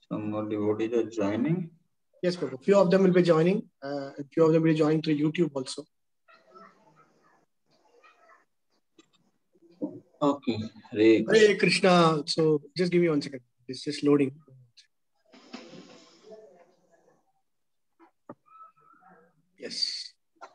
Some more devotees are joining. Yes, Prabhu. Few of them will be joining. Few of them will be joining through YouTube also. Okay. Hare Krishna. Hare Krishna. So just give me 1 second. It's just loading. Yes.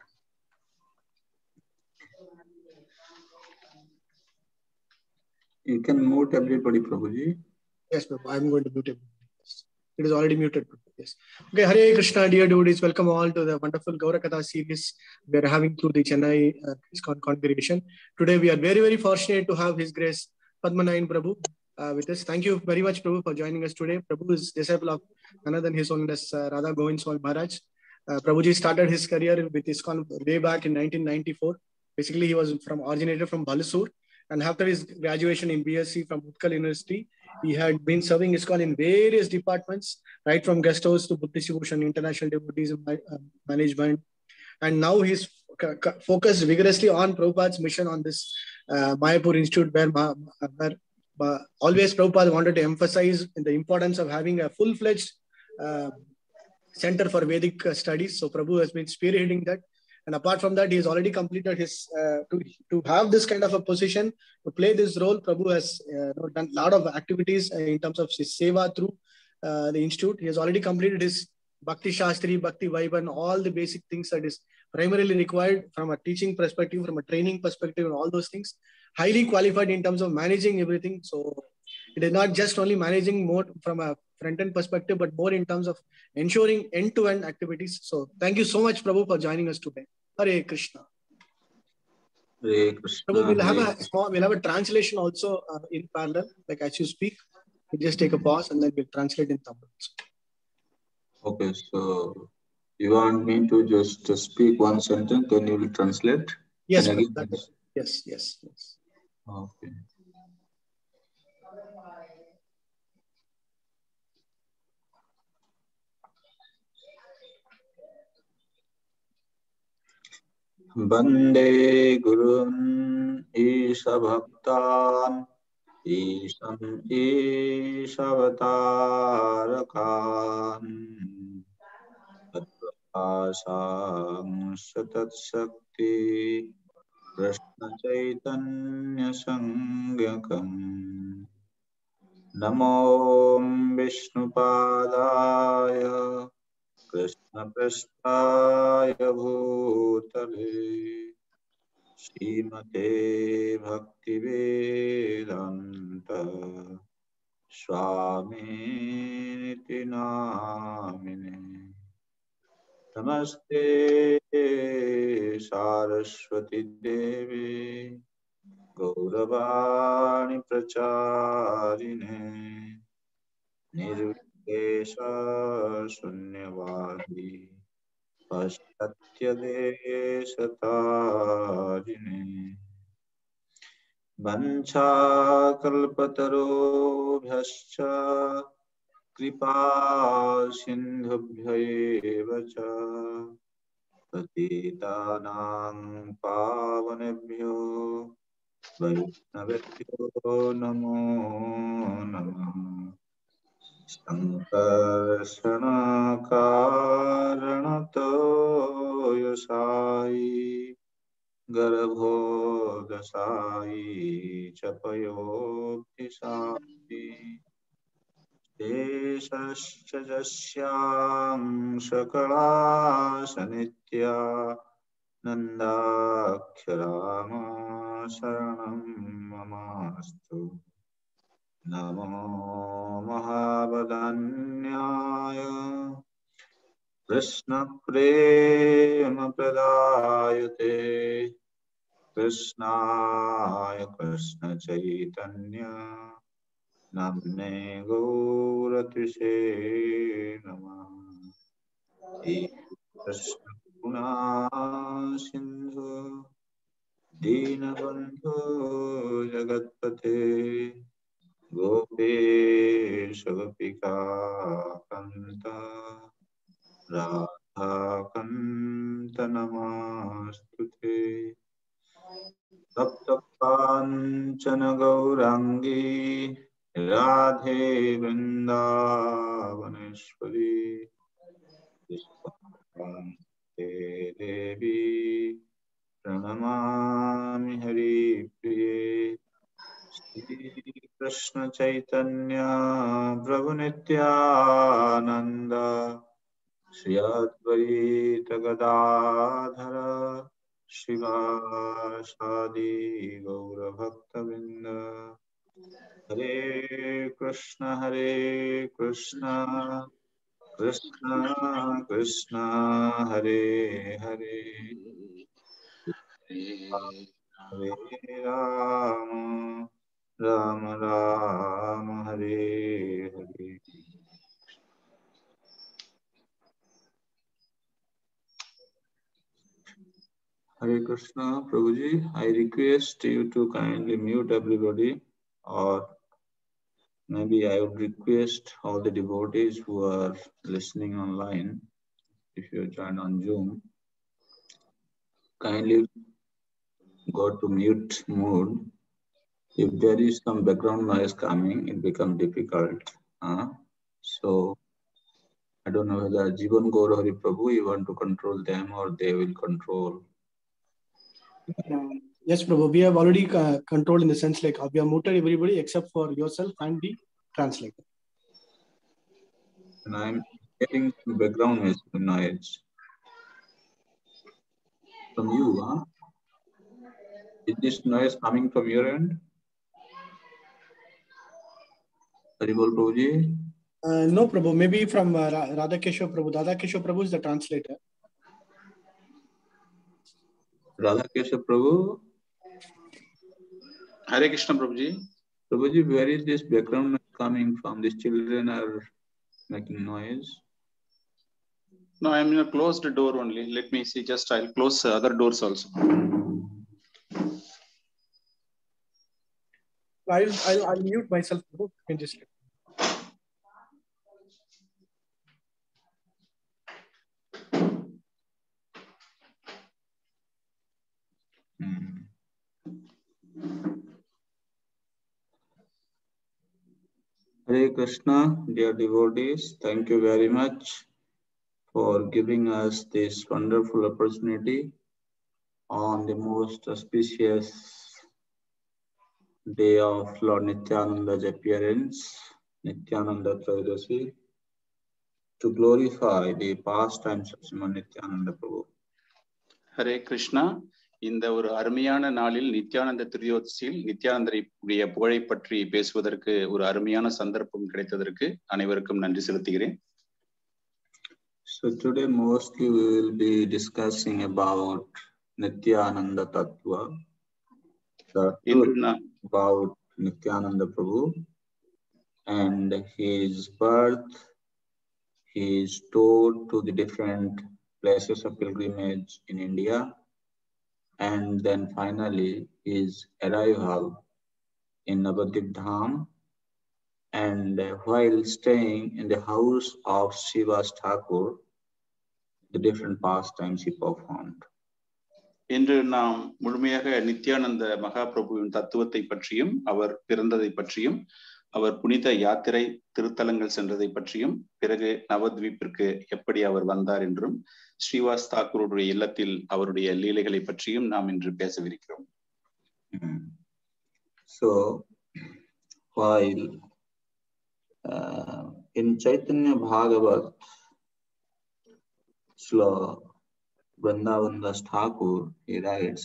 You can mute everybody, Prabhuji. Yes, Prabhu. I'm going to mute it. Yes. It is already muted. Yes. Okay. Hare Krishna, dear devotees. Welcome all to the wonderful Gaura Katha series we are having through the Chennai ISKCON congregation. Today we are very, very fortunate to have His Grace Padmanayan Prabhu with us. Thank you very much, Prabhu, for joining us today. Prabhu is disciple of none other than His Holiness Radha Govind Swami Maharaj. Prabhuji started his career with ISKCON way back in 1994. Basically, he was originated from Balasur. And after his graduation in BSc from Utkal University, he had been serving ISKCON in various departments, right from guest house to book distribution, international devotees management. And now he's focused vigorously on Prabhupada's mission on this Mayapur Institute, where always Prabhupada wanted to emphasize the importance of having a full-fledged center for Vedic studies. So Prabhu has been spearheading that. And apart from that, he has already completed his, to have this kind of a position, to play this role. Prabhu has done a lot of activities in terms of his seva through the institute. He has already completed his Bhakti Shastri, Bhakti Vaibhan, all the basic things that is primarily required from a teaching perspective, from a training perspective, and all those things. Highly qualified in terms of managing everything. So it is not just only managing more from a front-end perspective, but more in terms of ensuring end-to-end activities. So thank you so much, Prabhu, for joining us today. Hare Krishna. Hare Krishna. Prabhu, we'll have a translation also in parallel, like as you speak. We'll just take a pause and then we'll translate in Tamil. Okay, so you want me to just speak one sentence, then you will translate? Yes, yes. Okay. Bande Gurun Isha Bhaktan Isham Ishavatarakam Asang Satat Shakti Krishna Chaitanya Sangyakam Namo Vishnupadaya Krishna Prasthaya Bhutale Srimate Bhaktivedanta Swami Niti Namine Namaste Saraswati Devi Gauravani Pracharine Nirvishesha Sunyavadi Paschatya Deshatarine Vancha Kalpatarobhyascha Kripa Sindhubhya cha Patitanang Pavanebhyo Vaishnavebhyo Namo Namah Sankarsana Karanato Yasai Garbho Dasai Chapayobhisai Desascha Jasyam Sakala Sanitya Nandakhyarama Saranam Mamastu Namo Mahabadanyaya Krishna Prema Pradayate Krishnaya Krishna Chaitanya Namne Gauratise Namah Krishna Guna Sindhu Dinabandhu Jagatpate Gopesha Gopika Kanta Radha Kanta Namastute Sapta Kanchana Gaurangi Radhe Vrindavaneshwari Te Devi Pranamami Hari Priye Shri Krishna Chaitanya Prabhu Nityananda Shri Advaita Gadadhara Shivasadi Gaura Bhaktavinda Hare Krishna Krishna Krishna Hare Hare Hare Rama Rama Rama Hare Hare. Hare Krishna, Prabhuji. I request you to kindly mute everybody, or maybe I would request all the devotees who are listening online, if you join on Zoom, kindly go to mute mode. If there is some background noise coming, it becomes difficult. So I don't know whether Jivan Gaur Hari Prabhu, you want to control them or they will control. Yes, Prabhu. We have already controlled in the sense like we have muted everybody except for yourself and the translator. And I'm getting some background noise from you, huh? Is this noise coming from your end? Haribol Prabhuji? No, Prabhu. Maybe from Radhakeshav Prabhu. Radhakeshav Prabhu is the translator. Radhakeshav Prabhu? Hare Krishna Prabhuji. Prabhuji, where is this background noise coming from? These children are making noise. No, I am in a closed door only. Let me see. Just I'll close other doors also. I'll mute myself. You can just. Hare Krishna, dear devotees, thank you very much for giving us this wonderful opportunity on the most auspicious day of Lord Nityananda's appearance, Nityananda Trayodasi, to glorify the pastimes of Srimad Nityananda Prabhu. Hare Krishna. இந்த ஒரு அருமையான நாளில் நித்யானந்த திரியோதசியில் நித்யானந்தருடைய புகழை பற்றி பேசுவதற்கு ஒரு அருமையான சந்தர்ப்பம் கிடைத்ததற்கு அனைவருக்கும் நன்றி செலுத்துகிறேன். So today mostly we will be discussing about Nityananda Tattva, the truth about Nityananda Prabhu and his birth, his tour to the different places of pilgrimage in India, and then finally his arrival in Navadvip Dham, and while staying in the house of Srivas Thakur, the different pastimes he performed. இன்று நாம் முழுமையாக நித்யானந்த மகாபிரபுவின் தத்துவத்தை பற்றியும் அவர் பிறந்ததை பற்றியும் அவர் புனித யாத்திரை திருத்தலங்கள் சென்றதை பற்றியும் பிறகு நவத்வீப்பிற்கு எப்படி அவர் வந்தார் என்றும் ஸ்ரீவாஸ் தாக்கூருடைய இல்லத்தில் அவருடைய லீலைகளை பற்றியும் நாம் இன்று பேசவிருக்கிறோம். So while in Chaitanya Bhagavat Shloka Vrindavan Das Thakur, he writes,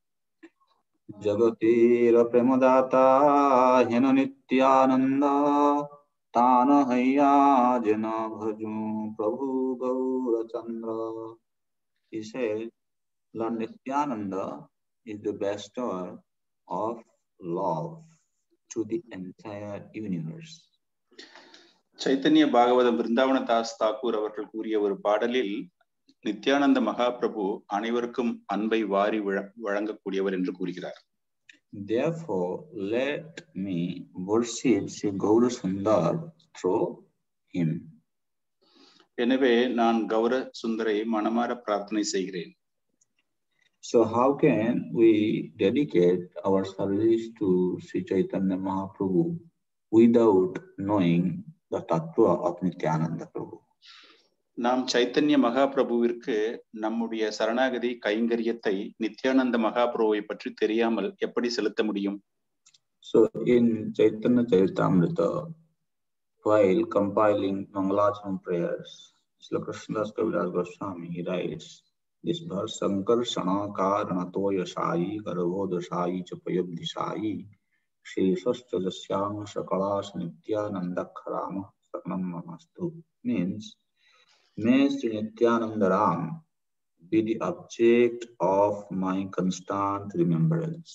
Jagatira Premadata Hena Nityananda Tana Haya Jana Bhaju Prabhu Gaura Chandra. He says, Lord Nityananda is the bestower of love to the entire universe. Chaitanya Bhagavatam Brindavan Das Thakur அவர்கள் கூறிய ஒரு பாடலில் நித்யானந்த மகாபிரபு அனைவருக்கும் அன்பை வாரி வழங்கக்கூடியவர் என்று கூறுகிறார். Therefore, let me worship Sri Gaura Sundar through him. எனவே நான் கௌர சுந்தரை மனமார பிரார்த்தனை செய்கிறேன். So how can we dedicate our service to Sri Chaitanya Mahaprabhu without knowing the tattva of Nityananda Prabhu. நாம் சைத்தன்ய மகாபிரபுவிற்கு நம்முடைய சரணாகதி கைங்கரியத்தை நித்யானந்த மகாபிரபுவை பற்றி தெரியாமல் எப்படி செலுத்த முடியும்? So in Chaitanya Charitamrita, while compiling Mangalacharan prayers, Srila Krishnadas Kaviraj Goswami writes this verse: Sankarshana karanato yasai garbhodasai chapayabdisai Shri Sasthajasyam Sakalas Nityanandakharama Saknam Mamastu. Means, may Sri Nityananda Ram be the object of my constant remembrance.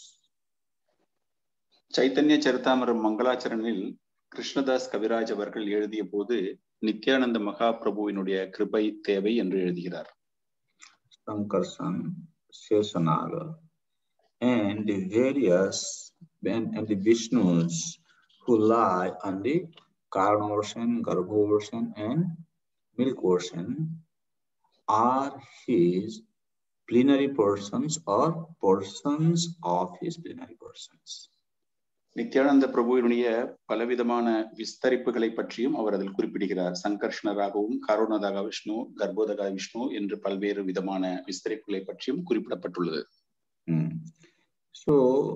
Chaitanya சரிதாமிரம் மங்களாச்சரனில் Krishnadas Kaviraj அவர்கள் எழுதிய போது நித்யானந்த மகாபிரபுவினுடைய கிருபை தேவை என்று எழுதுகிறார். Sankarsan, Sesanaga, and the various and the Vishnus who lie on the Karna ocean, Garbha ocean, and Milk ocean are his plenary persons or portions of his plenary persons. Nityananda பிரபுவினுடைய பலவிதமான விஸ்தரிப்புகளை பற்றியும் அவர் அதில் குறிப்பிடுகிறார். சங்கர்ஷ்ணராகவும், காரோணதாக விஷ்ணு, கர்ப்போதகா விஷ்ணு என்று பல்வேறு விதமான விஸ்தரிப்புகளை பற்றியும் குறிப்பிடப்பட்டுள்ளது. So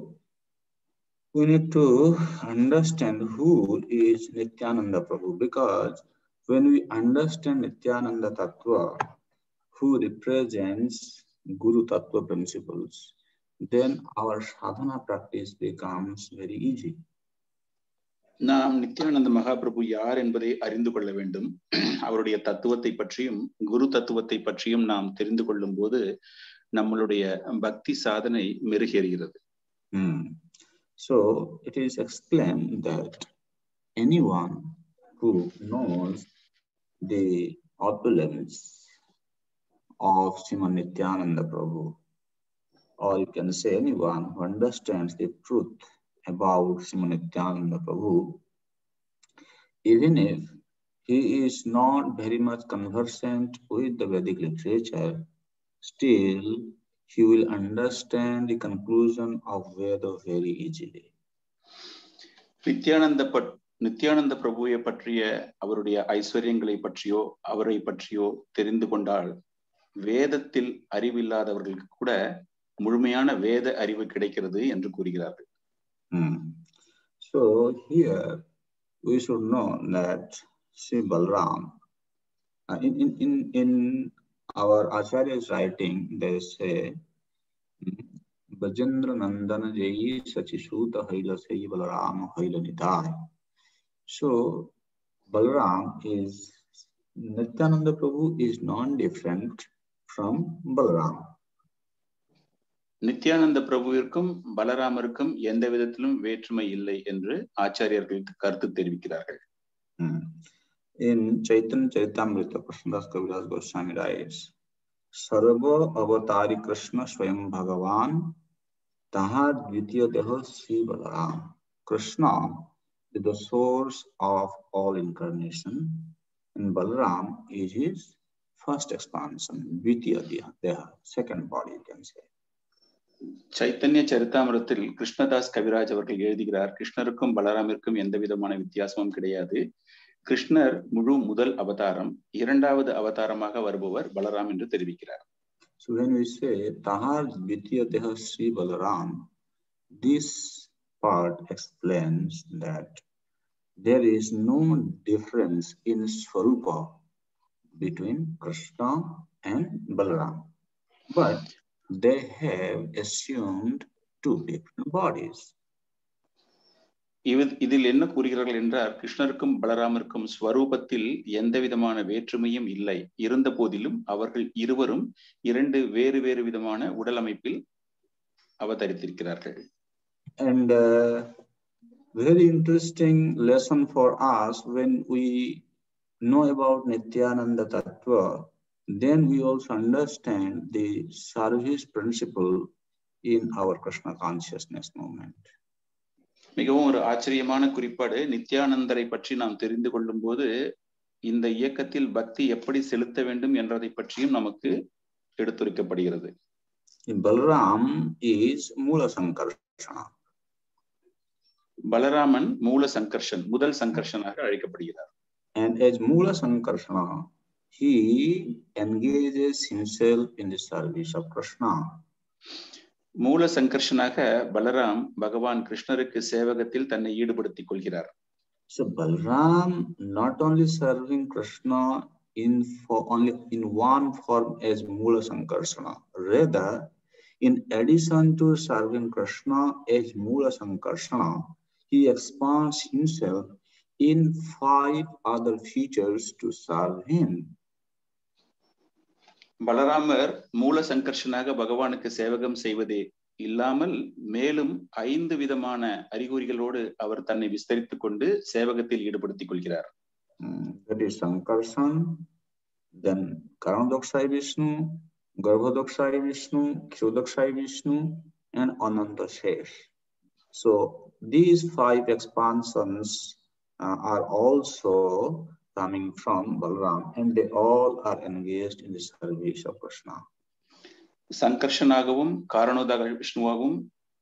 we need to understand who is Nityananda Prabhu, because when we understand Nityananda Tattva, who represents Guru Tattva principles, then our sadhana practice becomes very easy. நாம் நித்யானந்த மகாபிரபு யார் என்பதை அறிந்து கொள்ள வேண்டும். அவருடைய தத்துவத்தை பற்றியும் குரு தத்துவத்தை பற்றியும் நாம் தெரிந்து கொள்ளும் போது நம்மளுடைய பக்தி சாதனை மெருகேறுகிறது. So it is explained that anyone who knows the opulence of Sriman Nityananda Prabhu, or you can say anyone who understands the truth about Sriman Nityananda Prabhu, even if he is not very much conversant with the Vedic literature, still he will understand the conclusion of Veda very easily. Nityananda பிரபுவை பற்றிய அவருடைய ஐஸ்வர்யங்களை பற்றியோ அவரை பற்றியோ தெரிந்து கொண்டால் வேதத்தில் அறிவில்லாதவர்களுக்கு கூட முழுமையான வேத அறிவு கிடைக்கிறது என்று கூறுகிறார்கள். So here we should know that Sri Balram, in our Acharya's writing, they say, Bajendra Nandana Jayi Sachisuta Haila Sai Balaram Haila Nidai. So Balram is, Nityananda Prabhu is non-different from Balaram. Nityananda பிரபுவிற்கும் பலராமருக்கும் எந்த விதத்திலும் வேற்றுமை இல்லை என்று ஆச்சாரியர்களுக்கு கருத்து தெரிவிக்கிறார்கள். In Chaitanya Charitamrita, Krishnadas Kaviraj Goswami writes, Sarva avatari Krishna swayam Bhagavan taha dvitiya deha Sri Balaram. Krishna is the source of all incarnation, and Balaram is his first expansion, dvitiya deha, second body, you can say. Chaitanya சரிதாமிரத்தில் Krishnadas Kaviraj அவர்கள் எழுதுகிறார், கிருஷ்ணருக்கும் பலராமிற்கும் எந்த விதமான வித்தியாசமும் கிடையாது. கிருஷ்ணர் முழு முதல் அவதாரம், இரண்டாவது அவதாரமாக வருபவர் பலராம் என்று தெரிவிக்கிறார். So when we say Tahar Dvitiya Deha Sri Balaram, this part explains that there is no difference in Swarupa between Krishna and Balaram, but they have assumed two different bodies. இதில் என்ன கூறுகிறார்கள் என்றால், கிருஷ்ணருக்கும் பலராமருக்கும் ஸ்வரூபத்தில் எந்த விதமான வேற்றுமையும் இல்லை. இருந்த போதிலும் அவர்கள் இருவரும் இரண்டு வேறு வேறு விதமான உடல் அமைப்பில் அவதரித்திருக்கிறார்கள். And very interesting lesson for us when we know about Nityananda Tattva, then we also understand the service principle in our Krishna consciousness movement. மிகவும் ஒரு ஆச்சரியமான குறிப்பாடு, நித்யானந்தரை பற்றி நாம் தெரிந்து கொள்ளும் போது இந்த இயக்கத்தில் பக்தி எப்படி செலுத்த வேண்டும் என்றதை பற்றியும் நமக்கு எடுத்துரைக்கப்படுகிறது. Balaram is Mula Sankarshana. Balaraman மூல சங்கர்ஷன், முதல் சங்கர்ஷனாக அழைக்கப்படுகிறார். And as Mula Sankarsana, he engages himself in the service of Krishna. மூல சங்கர்ஷனாக பலராம் பகவான் கிருஷ்ணருக்கு சேவகத்தில் தன்னை ஈடுபடுத்திக் கொள்கிறார். So Balaram not only serving Krishna only in one form as Mula Sankarsana, rather in addition to serving Krishna as Mula Sankarsana, he expands himself in 5 other features to serve him. பலராமர் மூல சங்கர்ஷனாக பகவானுக்கு சேவகம் செய்வதே இல்லாமல் மேலும் 5 விதமான அறிகுறிகளோடு அவர் தன்னை விஸ்தரித்துக் கொண்டு சேவகத்தில் ஈடுபடுத்திக் கொள்கிறார். That is Sankarshan, then Karanadoksai Vishnu, Garbhodoksai Vishnu, Kshodoksai Vishnu, and Ananta Shesh. So these 5 expansions are also coming from Balaram, and they all are engaged in the service of Krishna. சங்கர்ஷனாகவும் காரணோதக விஷ்ணுவாகவும்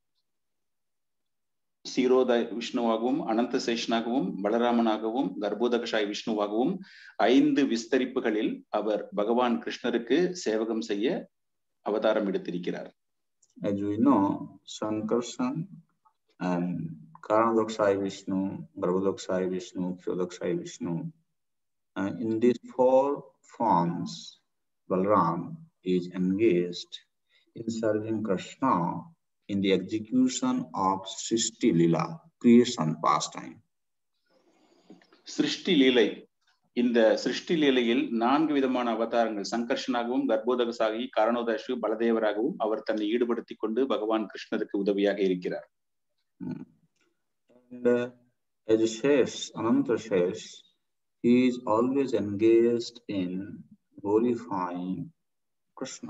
சீரோத விஷ்ணுவாகவும் அனந்த சேஷனாகவும் பலராமனாகவும் கர்ப்போதகசாய் விஷ்ணுவாகவும் 5 விஸ்தரிப்புகளில் அவர் பகவான் கிருஷ்ணருக்கு சேவகம் செய்ய அவதாரம் எடுத்திருக்கிறார். As we know, Sankarshan and Karanadoksai Vishnu, Garbhodoksai Vishnu, Kshodoksai Vishnu, in these 4 forms, Balaram is engaged in serving Krishna in the execution of Srishti Lila, creation pastime. Srishti Lila, இந்த சிருஷ்டி லீலையில் 4 விதமான அவதாரங்கள் சங்கர்ஷனாகவும் கர்ப்போதகசாகி காரணோதேஷு பலதேவராகவும் அவர் தன்னை ஈடுபடுத்திக் கொண்டு பகவான் கிருஷ்ணருக்கு உதவியாக இருக்கிறார். And as Shesh, Ananta Shesh, he is always engaged in glorifying Krishna.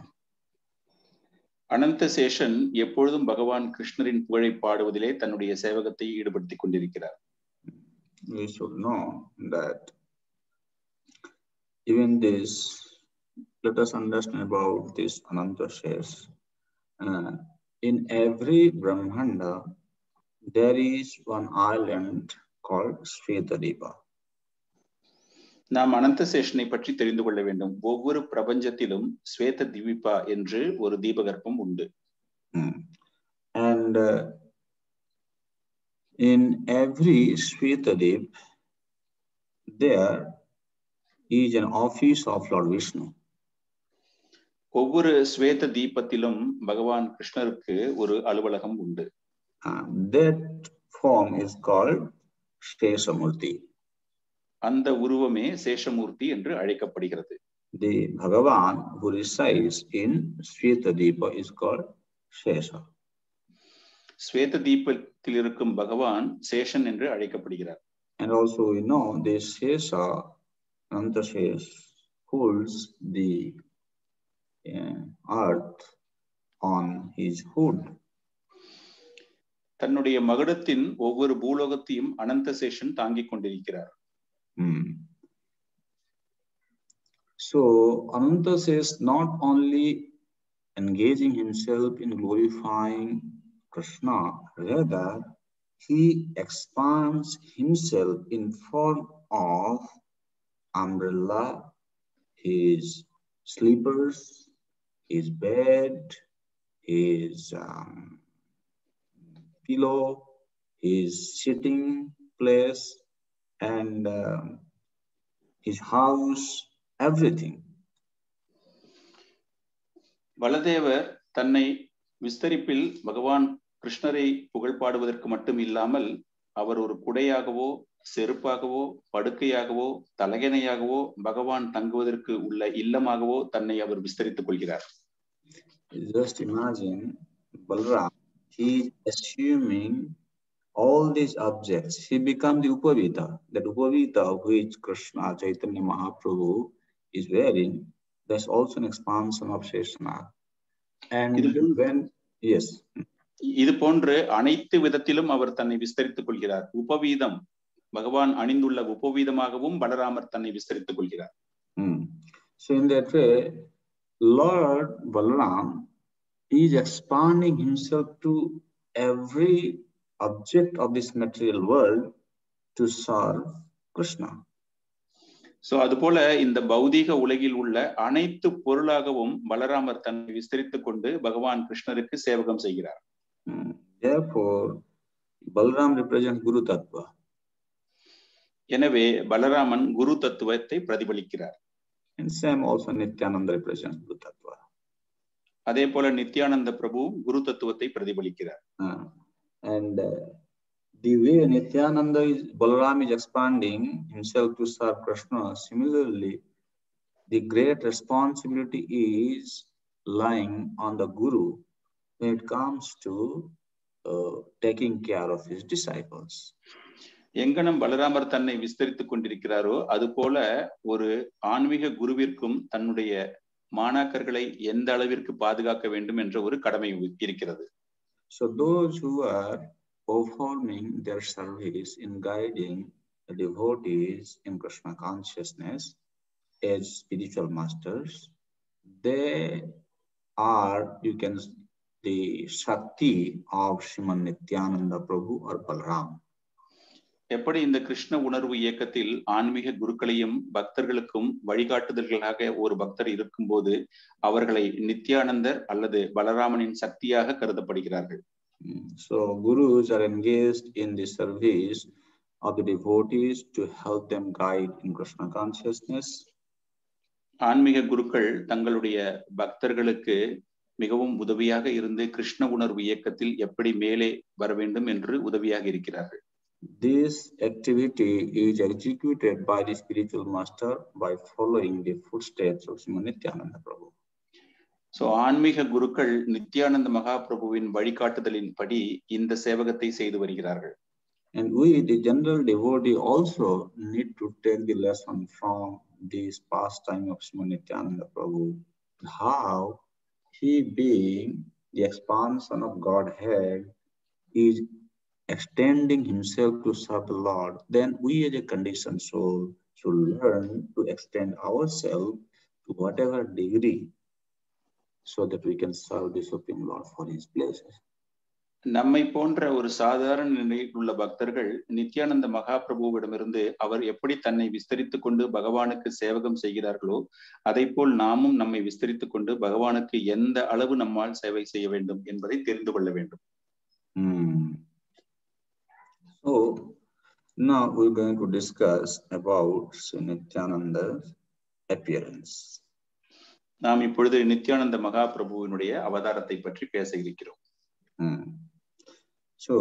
அனந்த சேஷன் எப்பொழுதும் பகவான் கிருஷ்ணரின் புகழை பாடுவதிலே தன்னுடைய சேவகத்தை ஈடுபடுத்திக் கொண்டிருக்கிறார். We should know that even this, let us understand about this Ananta Shesh. In every Brahmanda, there is one island called Svetadipa. நாம் அனந்த சேஷனை பற்றி தெரிந்து கொள்ள வேண்டும். ஒவ்வொரு பிரபஞ்சத்திலும் ஸ்வேத தீபா என்று ஒரு தீபகற்பம் உண்டு. And in every Svetadip, there is an office of Lord Vishnu. ஒவ்வொரு ஸ்வேத தீபத்திலும் பகவான் கிருஷ்ணருக்கு ஒரு அலுவலகம் உண்டு. That form is called Sheshamurti. அந்த உருவமே சேஷமூர்த்தி என்று அழைக்கப்படுகிறது. The Bhagavan who resides in Svetadipa is called Shesha. ஸ்வேத தீபத்தில் இருக்கும் பகவான் சேஷன் என்று அழைக்கப்படுகிறார். And also we know this Shesha, Ananta Shesh, holds the earth on his hood. தன்னுடைய மகுடத்தின் ஒவ்வொரு பூலோகத்தையும் அனந்த சேஷன் தாங்கிக் கொண்டிருக்கிறார். So Ananta says not only engaging himself in glorifying Krishna, rather he expands himself in form of umbrella, his slippers, his bed, his pillow, his sitting place, and his house, everything. பலதேவர் தன்னை விஸ்தரிப்பில் பகவான் கிருஷ்ணரை புகழ் பாடுவதற்கு மட்டும் இல்லாமல் அவர் ஒரு குடையாகவோ செருப்பாகவோ படுக்கையாகவோ தலகணையாகவோ பகவான் தங்குவதற்கு உள்ள இல்லமாகவோ தன்னை அவர் விஸ்தரித்துக் கொள்கிறார். Just imagine Balaram, he is assuming all these objects. He becomes the Upavita. That Upavita which Krishna Chaitanya Mahaprabhu is wearing, that's also an expansion of Sheshanath. And when, yes. இது போன்று அனைத்து விதத்திலும் அவர் தன்னை விஸ்தரித்துக் கொள்கிறார். உபவீதம், பகவான் அணிந்துள்ள உபவீதமாகவும் பலராமர் தன்னை விஸ்தரித்துக் கொள்கிறார். So in that way, Lord Balaram is expanding himself to every object of this material world to serve Krishna. So அதுபோல இந்த பௌதீக உலகில் உள்ள அனைத்து பொருளாகவும் பலராமர் தன்னை விஸ்தரித்துக் கொண்டு பகவான் கிருஷ்ணருக்கு சேவகம் செய்கிறார். Therefore, Balaram represents Guru Tattva. எனவே பலராமன் குரு தத்துவத்தை பிரதிபலிக்கிறார். And same also Nityananda represents Guru Tattva. அதே போல நித்யானந்த பிரபு குரு தத்துவத்தை பிரதிபலிக்கிறார். And the way Nityananda Balaram is expanding himself to serve Krishna, similarly, the great responsibility is lying on the Guru when it comes to taking care of his disciples. எங்கனம் பலராமர் தன்னை விஸ்தரித்துக் கொண்டிருக்கிறாரோ அது போல ஒரு ஆன்மீக குருவிற்கும் தன்னுடைய மாணாக்கர்களை எந்த அளவிற்கு பாதுகாக்க வேண்டும் என்ற ஒரு கடமை இருக்கிறது. So those who are performing their service in guiding the devotees in Krishna consciousness as spiritual masters, they are, you can, the Shakti of Sriman Nityananda Prabhu or Balaram. எப்படி இந்த கிருஷ்ண உணர்வு இயக்கத்தில் ஆன்மீக குருக்களையும் பக்தர்களுக்கும் வழிகாட்டுதல்களாக ஒரு பக்தர் இருக்கும்போது அவர்களை நித்யானந்தர் அல்லது பலராமனின் சக்தியாக கருதப்படுகிறார்கள். So gurus are engaged in the service of the devotees to help them guide in Krishna consciousness. ஆன்மீக குருக்கள் தங்களுடைய பக்தர்களுக்கு மிகவும் உதவியாக இருந்து கிருஷ்ண உணர்வு இயக்கத்தில் எப்படி மேலே வர வேண்டும் என்று உதவியாக இருக்கிறார்கள். This activity is executed by the spiritual master by following the footsteps of Srimad Nityananda Prabhu. So ஆன்மீக குருக்கள் நித்யானந்த மகாபிரபுவின் வழிகாட்டுதலின்படி இந்த சேவகத்தை செய்து வருகிறார்கள். And we, the general devotee, also need to take the lesson from this pastime of Srimad Nityananda Prabhu, how he, being the expansion of Godhead, is extending himself to serve the Lord. Then we as a conditioned soul should learn to extend ourselves to whatever degree so that we can serve the Supreme Lord for his places. நம்மை போன்ற ஒரு சாதாரண நிலையில் உள்ள பக்தர்கள் நித்யானந்த மகாபிரபுவிடமிருந்து அவர் எப்படி தன்னை விஸ்தரித்துக் கொண்டு பகவானுக்கு சேவகம் செய்கிறார்களோ அதை போல் நாமும் நம்மை விஸ்தரித்துக் கொண்டு பகவானுக்கு எந்த அளவு நம்மால் சேவை செய்ய வேண்டும் என்பதை தெரிந்து கொள்ள வேண்டும். So now we're going to discuss about Nityananda's appearance. நாம் இப்பொழுது நித்யானந்த மகாபிரபுவினுடைய அவதாரத்தை பற்றி பேச இருக்கிறோம். So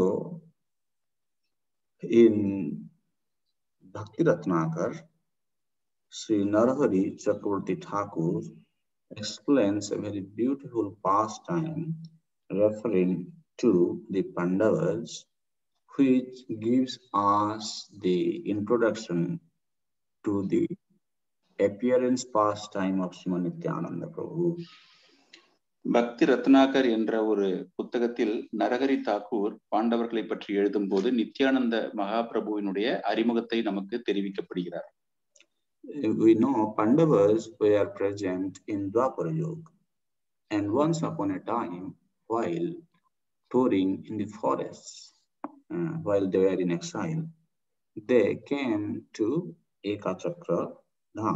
in Bhakti Ratnakar, Sri Narahari Chakravarti Thakur explains a very beautiful pastime referring to the Pandavas, which gives us the introduction to the appearance pastime of Srimad Nityananda Prabhu. பக்தி ரத்னாகர் என்ற ஒரு புத்தகத்தில் நரஹரி தாக்கூர் பாண்டவர்களை பற்றி எழுதும் போது நித்யானந்த மகாபிரபுவினுடைய அறிமுகத்தை நமக்கு தெரிவிக்கப்படுகிறார். We know Pandavas were present in Dwapara Yuga, and once upon a time, while touring in the forests, while they were in exile, they came to Ekachakra Dham.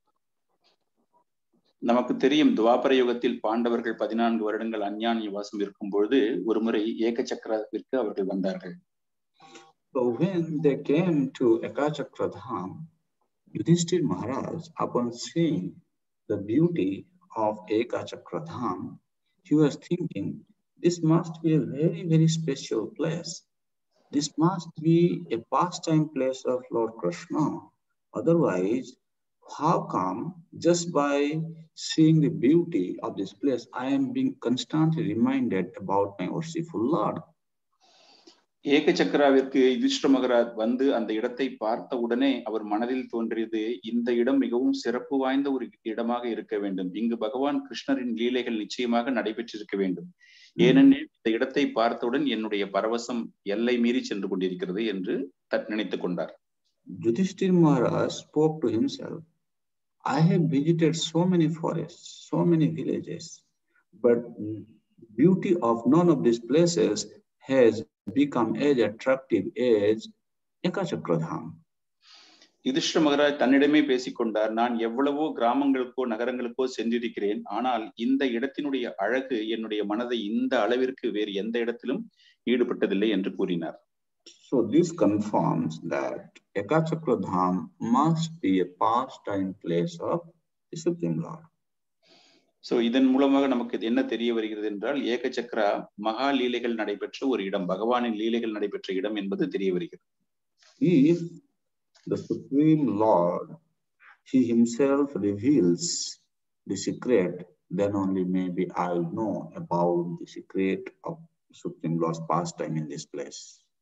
நமக்கு தெரியும் துவாபர யுகத்தில் பாண்டவர்கள் 14 வருடங்கள் அஞ்ஞான வாசம் இருக்கும் பொழுது ஒரு முறை ஏகசக்கரவிற்கு அவர்கள் வந்தார்கள். So when they came to Ekachakra Dham, Yudhishthir Maharaj, upon seeing the beauty of Ekachakra Dham, he was thinking, this must be a very, very special place. This must be a pastime place of Lord Krishna. Otherwise, how come just by seeing the beauty of this place, I am being constantly reminded about my worshipful Lord? ஏகசக்கராவிற்கு Yudhishthira Maharaj வந்து அந்த இடத்தை பார்த்த உடனே அவர் மனதில் தோன்றியது, இந்த இடம் மிகவும் சிறப்பு வாய்ந்த ஒரு இடமாக இருக்க வேண்டும். இங்கு பகவான் கிருஷ்ணரின் லீலைகள் நிச்சயமாக நடைபெற்றிருக்க வேண்டும். ஏனெனில் இந்த இடத்தை பார்த்தவுடன் என்னுடைய பரவசம் எல்லை மீறி சென்று கொண்டிருக்கிறது என்று நினைத்துக் கொண்டார். Yudhishthir Maharaj spoke to himself, I have visited so many forests, so many villages, but beauty of none of these places has become as attractive as Ekachakradham. Yudhishthira Maharaj தன்னிடமே பேசிக்கொண்டார், நான் எவ்வளவோ கிராமங்களுக்கோ நகரங்களுக்கோ சென்றிருக்கிறேன், ஆனால் இந்த இடத்தினுடைய அழகு என்னுடைய மனதை இந்த அளவிற்கு வேறு எந்த இடத்திலும் ஈடுபட்டதில்லை என்று கூறினார். So this confirms that Ekachakradham must be a pastime place of the Supreme Lord. So இதன் மூலமாக நமக்கு என்ன தெரிய வருகிறது என்றால், ஏகசக்கரா மகா லீலைகள் நடைபெற்ற ஒரு இடம், பகவானின் லீலைகள் நடைபெற்ற இடம் என்பது தெரிய வருகிறது. If the Supreme Lord, he himself reveals the secret, then only maybe I'll know about the secret of Supreme Lord's pastime in this place.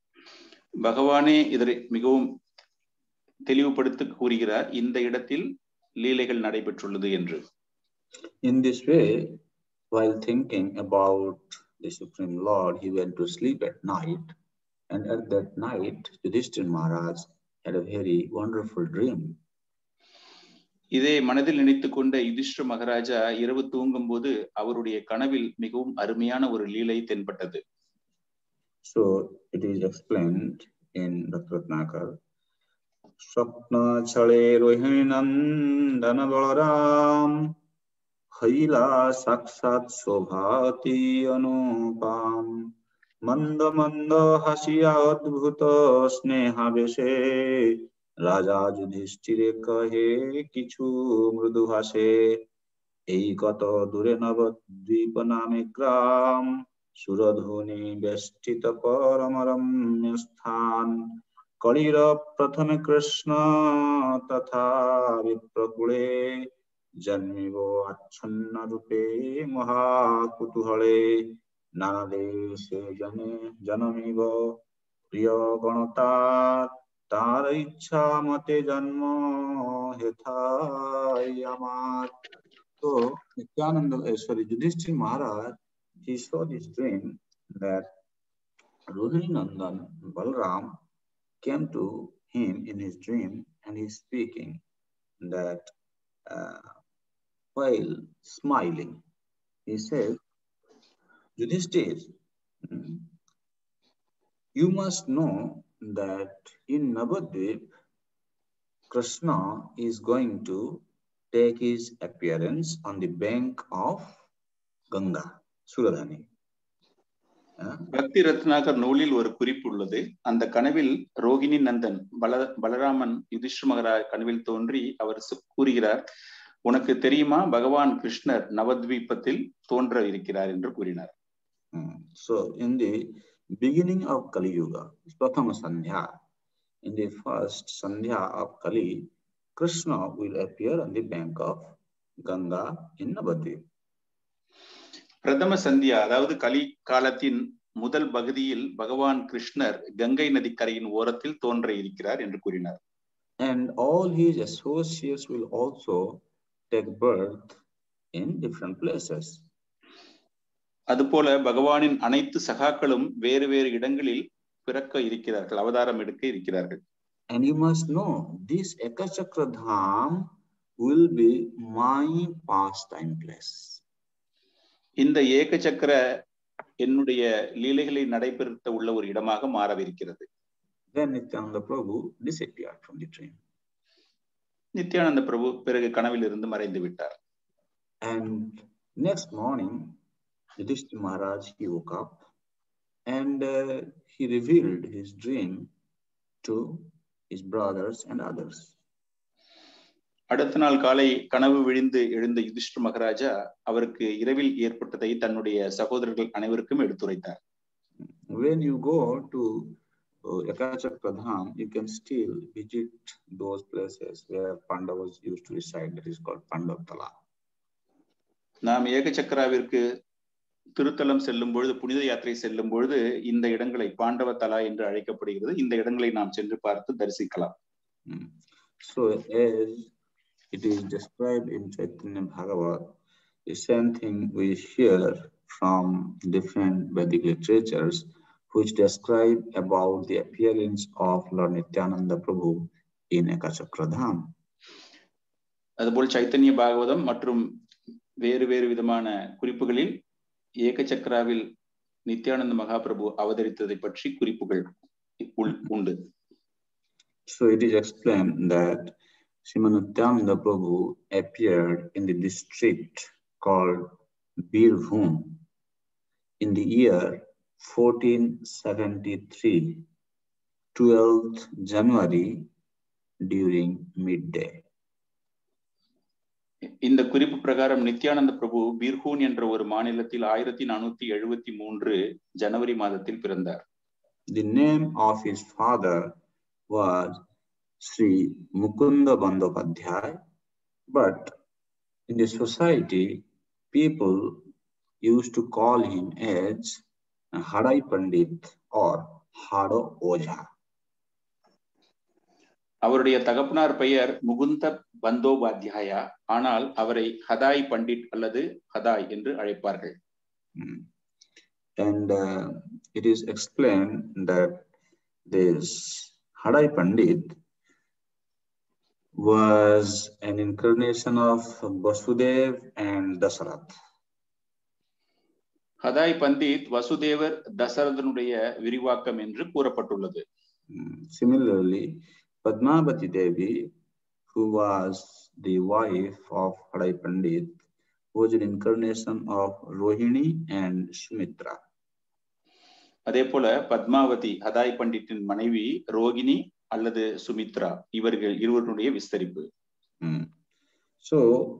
பகவானே இதை மிகவும் தெளிவுபடுத்தி கூறுகிறார், இந்த இடத்தில் லீலைகள் நடைபெற்றுள்ளது என்று. In this way, while thinking about the Supreme Lord, he went to sleep at night, and at that night, Yudhishthira Maharaj had a very wonderful dream. இதை மனதில் நினைத்துக் கொண்ட யுதிஷ்டிர மகாராஜா இரவு தூங்கும் போது அவருடைய கனவில் மிகவும் அருமையான ஒரு லீலை தென்பட்டது. So it is explained in Ratnakar. Swapna chale rohini nandana balaram haila saksat sobhati anupam manda manda hasiya adbhuta sneha beshe রাজা যুধিষ্ঠিরে কহে কিছু মৃদু হাসে এই কত দূরে নবদ্বীপ নামে গ্রাম সুরধুনি বেষ্টিত পরমরম্য স্থান কলির প্রথমে কৃষ্ণ তথা বিপ্রকুলে জন্মিব আচ্ছন্ন রূপে মহাকুতূহলে নানা দেশে জনমিব প্রিয় গণতার তার ইচ্ছা মতে জন্ম হেথাই আমার. So Yudhishthira Maharaj, he saw this dream that Rohini Nandan Balram came to him in his dream, and he's speaking that while smiling, he said, Yudhishthira, you must know that in Navadvip, Krishna is going to take his appearance on the bank of Ganga, Suradhani. பக்தி ரத்னாகர் நூலில் ஒரு குறிப்பு உள்ளது. அந்த கனவில் ரோகிணி நந்தன் பலராமன் யுதிஷ்டிர மகாராஜ் கனவில் தோன்றி அவர் கூறுகிறார், உனக்கு தெரியுமா பகவான் கிருஷ்ணர் நவத்வீபத்தில் தோன்ற இருக்கிறார் என்று கூறினார். So in the beginning of Kali Yuga, Prathama Sandhya, in the first Sandhya of Kali, Krishna will appear on the bank of Ganga in Navadvip. பிரதம சந்தியா, அதாவது கலி காலத்தின் முதல் பகுதியில் பகவான் கிருஷ்ணர் கங்கை நதிக்கரையின் ஓரத்தில் தோன்ற இருக்கிறார் என்று கூறினார். And all his associates will also take birth in different places. அதுபோல பகவானின் அனைத்து சகாக்களும் வேறு வேறு இடங்களில் பிறக்க இருக்கிறார்கள், அவதாரம் எடுக்க இருக்கிறார்கள். And you must know, this Ekachakradham will be my pastime place. இந்த ஏகசக்கர என்னுடைய லீலைகளை நடைபெறுத்த உள்ள ஒரு இடமாக மாறவிருக்கிறது. Then Nityananda Prabhu disappeared from the dream. Nityananda பிரபு பிறகு கனவில் இருந்து மறைந்து விட்டார். And next morning, Yudhishthira Maharaj, he woke up and he revealed his dream to his brothers and others. அடுத்த நாள் காலை கனவு விழிந்து எழுந்த யுதிஷ்டிர மகாராஜா அவருக்கு இரவில் ஏற்பட்டதை தன்னுடைய சகோதரர்கள் அனைவருக்கும் எடுத்துரைத்தார். When you go to Ekachakradham, you can still visit those places where Pandavas used to reside. That is called Pandavatala. நாம் ஏகசக்கராவிற்கு திருத்தலம் செல்லும் பொழுது, புனித யாத்திரை செல்லும் பொழுது இந்த இடங்களை பாண்டவத்தலா என்று அழைக்கப்படுகிறது. இந்த இடங்களை நாம் சென்று பார்த்து தரிசிக்கலாம். So as it is described in Chaitanya Bhagavat, the same thing we hear from different Vedic literatures which describe about the appearance of Lord Nityananda Prabhu in Ekachakradham. அதுபோல் சைத்தன்ய பாகவதம் மற்றும் வேறு வேறு விதமான குறிப்புகளில் ஏகசக்கராவில் நித்யானந்த மகாபிரபு அவதரித்ததை பற்றி குறிப்புகள் உண்டு. So it is explained that Srimad Nityananda Prabhu appeared in the district called Birbhum in the year 1473, 12th January during midday. இந்த குறிப்பு பிரகாரம் நித்யானந்த பிரபு பீர்ஹூன் என்ற ஒரு மாநிலத்தில் 1473 ஜனவரி மாதத்தில் பிறந்தார். The name of his father was Sri Mukunda Bandyopadhyay, but in the society people used to call him as Hadai Pandit or Hado Ojha. அவருடைய தகப்பனார் பெயர் முகுந்த பந்தோபாத்யாயா, ஆனால் அவரை ஹதாய் பண்டிட் அல்லது ஹதாய் என்று அழைப்பார்கள். And it is explained that this Hadai Pandit was an incarnation of Vasudev and Dasarath. ஹதாய் Pandit Vasudevar தசரதனுடைய விரிவாக்கம் என்று கூறப்பட்டுள்ளது. Similarly, Padmavati Devi, who was the wife of Hadai Pandit, was an incarnation of Rohini and Sumitra. அதே போல பத்மாவதி ஹதாய் பண்டிட்டின் மனைவி ரோகிணி அல்லது சுமித்ரா, இவர்கள் இருவருடைய விஸ்தரிப்பு. So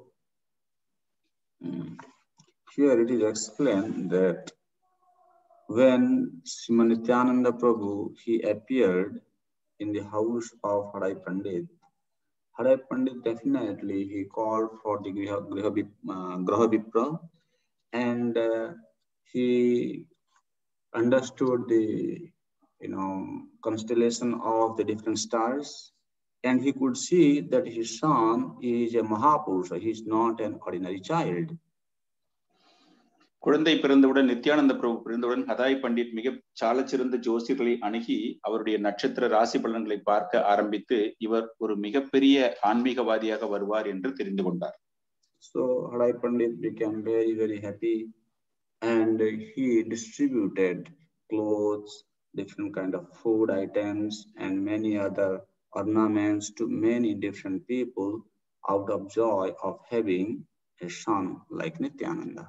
here it is explained that when Srimad Nityananda Prabhu he appeared in the house of Hadai Pandit definitely he called for the Graha Vipra, and he understood the constellation of the different stars, and he could see that his son is a Mahapurusha. He is not an ordinary child. குழந்தை பிறந்தவுடன் நித்யானந்த பிரபு பிறந்தவுடன் ஹதாய் பண்டிட் மிக சாலச்சிறந்த ஜோசியர்களை அணுகி அவருடைய நட்சத்திர ராசி பலன்களை பார்க்க ஆரம்பித்து இவர் ஒரு மிகப்பெரிய ஆன்மீகவாதியாக வருவார் என்று தெரிந்து கொண்டார். So Hadai Pandit became very, very happy, and he distributed clothes, different kind of food items, and many other ornaments to many different people out of joy of having a son like Nityananda.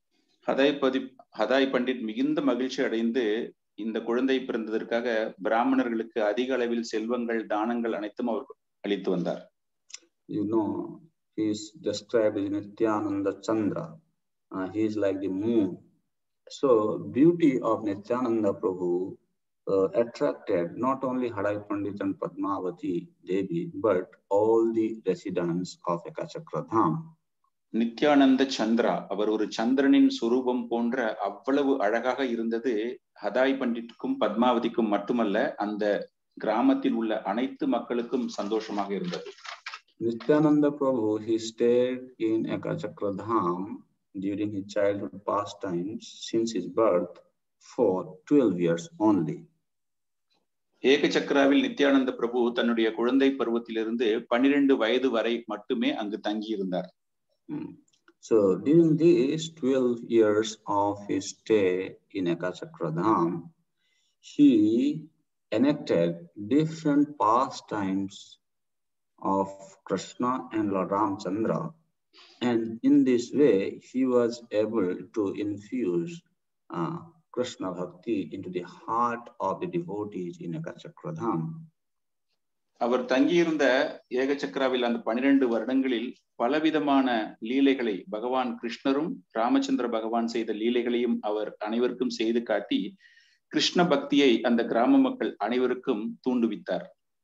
ஹதாய் Pandit மிகுந்த மகிழ்ச்சி அடைந்து இந்த குழந்தை பிறந்ததற்காக பிராமணர்களுக்கு அதிக அளவில் செல்வங்கள் தானங்கள் அனைத்தும் அவர் அளித்து வந்தார். You know, he is described as Nityananda Chandra. He is like the moon. So beauty of Nityananda Prabhu attracted not only Hadai Pandit and Padmavati Devi, but all the residents of Ekachakra Dham. Nityananda Chandra, அவர் ஒரு சந்திரனின் சுரூபம் போன்ற அவ்வளவு அழகாக இருந்தது. ஹதாய் பண்டிட்டுக்கும் பத்மாவதிக்கும் மட்டுமல்ல, அந்த கிராமத்தில் உள்ள அனைத்து மக்களுக்கும் சந்தோஷமாக இருந்தது. Nityananda Prabhu, he stayed in Ekachakra Dham during his childhood pastimes since his birth for 12 years only. ஏகசக்கராவில் Nityananda பிரபு தன்னுடைய குழந்தை பருவத்திலிருந்து 12 வயது வரை மட்டுமே அங்கு தங்கி இருந்தார். So during these 12 years of his stay in Ekachakra Dham, he enacted different pastimes of Krishna and Lord Ramchandra, and in this way he was able to infuse Krishna Bhakti into the heart of the devotees in Ekachakra Dham. அவர் தங்கியிருந்த ஏகசக்கராவில் அந்த 12 வருடங்களில் பலவிதமான லீலைகளை பகவான் கிருஷ்ணரும் ராமச்சந்திர பகவான் செய்த லீலைகளையும் அவர் அனைவருக்கும் செய்து காட்டி கிருஷ்ண பக்தியை அந்த கிராம மக்கள் அனைவருக்கும் தூண்டுவித்தார்.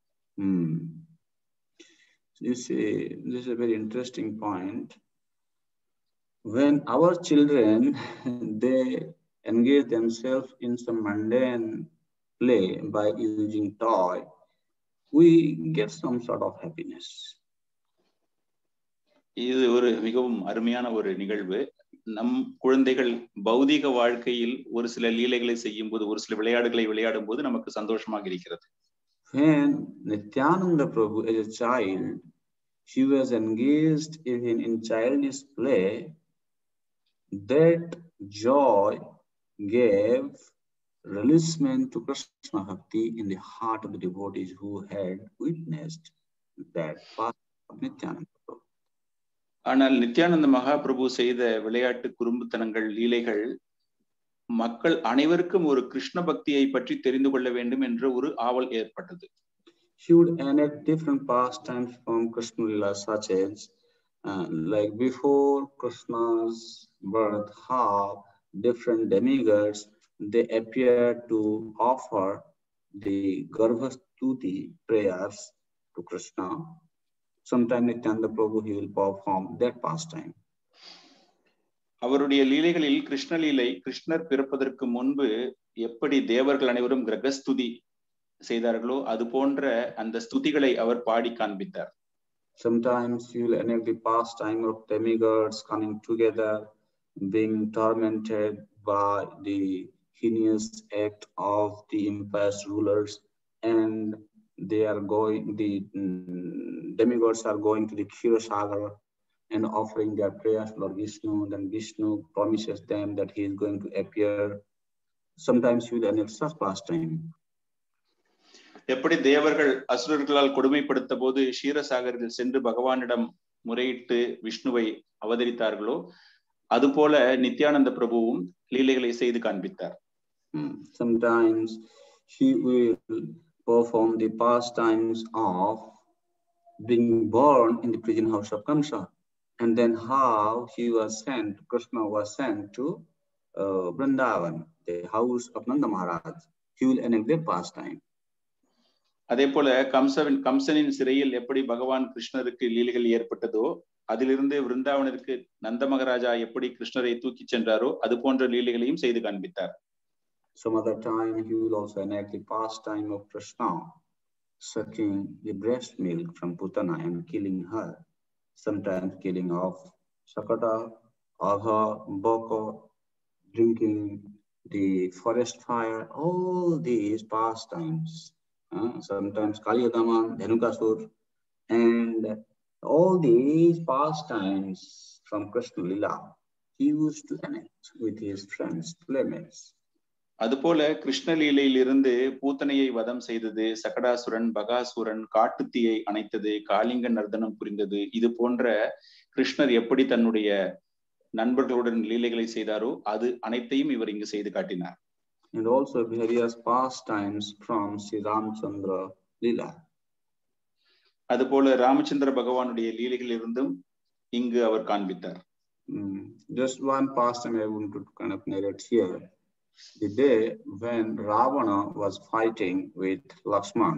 You see, this is a very interesting point. When our children they engage themselves in some mundane play by using toy, we get some sort of happiness. இது ஒரு மிகவும் அருமையான ஒரு நிகழ்வு. நம் குழந்தைகள் பௌதிக வாழ்க்கையில் ஒரு சில லீலைகளை செய்யும் போது, ஒரு சில விளையாடுகளை விளையாடும் போது நமக்கு சந்தோஷமாக இருக்கிறது. When Nityananda Prabhu as a child, he was engaged in childish play, that joy gave releasement to Krishna Bhakti in the heart of the devotees who had witnessed that path of Nityananda. ஆனால் நித்யானந்த மகாபிரபு செய்த விளையாட்டு குறும்புத்தனங்கள் லீலைகள் மக்கள் அனைவருக்கும் ஒரு கிருஷ்ண பக்தியை பற்றி தெரிந்து கொள்ள வேண்டும் என்ற ஒரு ஆவல் ஏற்பட்டது. He would enact different pastimes from Krishna Lila, such as like before Krishna's birth, how different demigods they appeared to offer the Garbhastuti prayers to Krishna. Sometime Nityananda Prabhu he will perform that pastime. அவருடைய லீலைகளில் கிருஷ்ண லீலை கிருஷ்ணர் பிறப்பதற்கு முன்பு எப்படி தேவர்கள் அனைவரும் கிரகஸ்துதி செய்தார்களோ அது போன்ற அந்த ஸ்துதிகளை அவர் பாடி காண்பித்தார். Sometimes you will enact the pastime of demigods coming together, being tormented by the heinous act of the impious rulers, and they are going, the demigods are going to the Kshirosagar and offering their prayers to Lord Vishnu. Then Vishnu promises them that he is going to appear. Sometimes you will enact such pastime. எப்படி தேவர்கள் அசுரர்களால் கொடுமைப்படுத்த போது க்ஷீரசாகரில் சென்று பகவானிடம் முறையிட்டு விஷ்ணுவை அவதரித்தார்களோ அதுபோல நித்யானந்த பிரபுவும் லீலைகளை செய்து காண்பித்தார். Sometimes he will perform the pastimes of being born in the prison house of Kamsa, and then how he was sent, Krishna was sent to Vrindavan, the house of Nanda Maharaj. He will enact their pastime. அதே போல கம்சனின் சிறையில் எப்படி பகவான் கிருஷ்ணருக்கு லீலைகள் ஏற்பட்டதோ அதிலிருந்து விருந்தாவனிற்கு நந்த மகாராஜா எப்படி கிருஷ்ணரை தூக்கி சென்றாரோ அது போன்ற லீலைகளையும் செய்து காண்பித்தார். Some other time he will also enact the pastime of Krishna sucking the breast milk from Putana and killing her. Sometimes killing of Sakata, Agha, Boko, drinking the forest fire, all these pastimes. Sometimes Kaliyadaman, Dhenukasur, and all these pastimes from Krishna Lila, he used to enact with his friends, playmates. அதுபோல கிருஷ்ண லீலையில் இருந்து பூத்தனையை வதம் செய்தது, சகடாசுரன், பகாசுரன், காட்டுத்தீயை அணைத்தது, காளிங்க நர்தனம் புரிந்தது, இது போன்ற கிருஷ்ணர் எப்படி தன்னுடைய நண்பர்களுடன் லீலைகளை செய்தாரோ அது அனைத்தையும் இவர் இங்கு செய்து காட்டினார். And also various pastimes from Sri Ramchandra Lila. அதுபோல ராமச்சந்திர பகவானுடைய லீலைகள் இருந்தும் இங்கு அவர் காண்பித்தார். Just one pastime I want to kind of narrate here. The day when Ravana was fighting with Lakshman.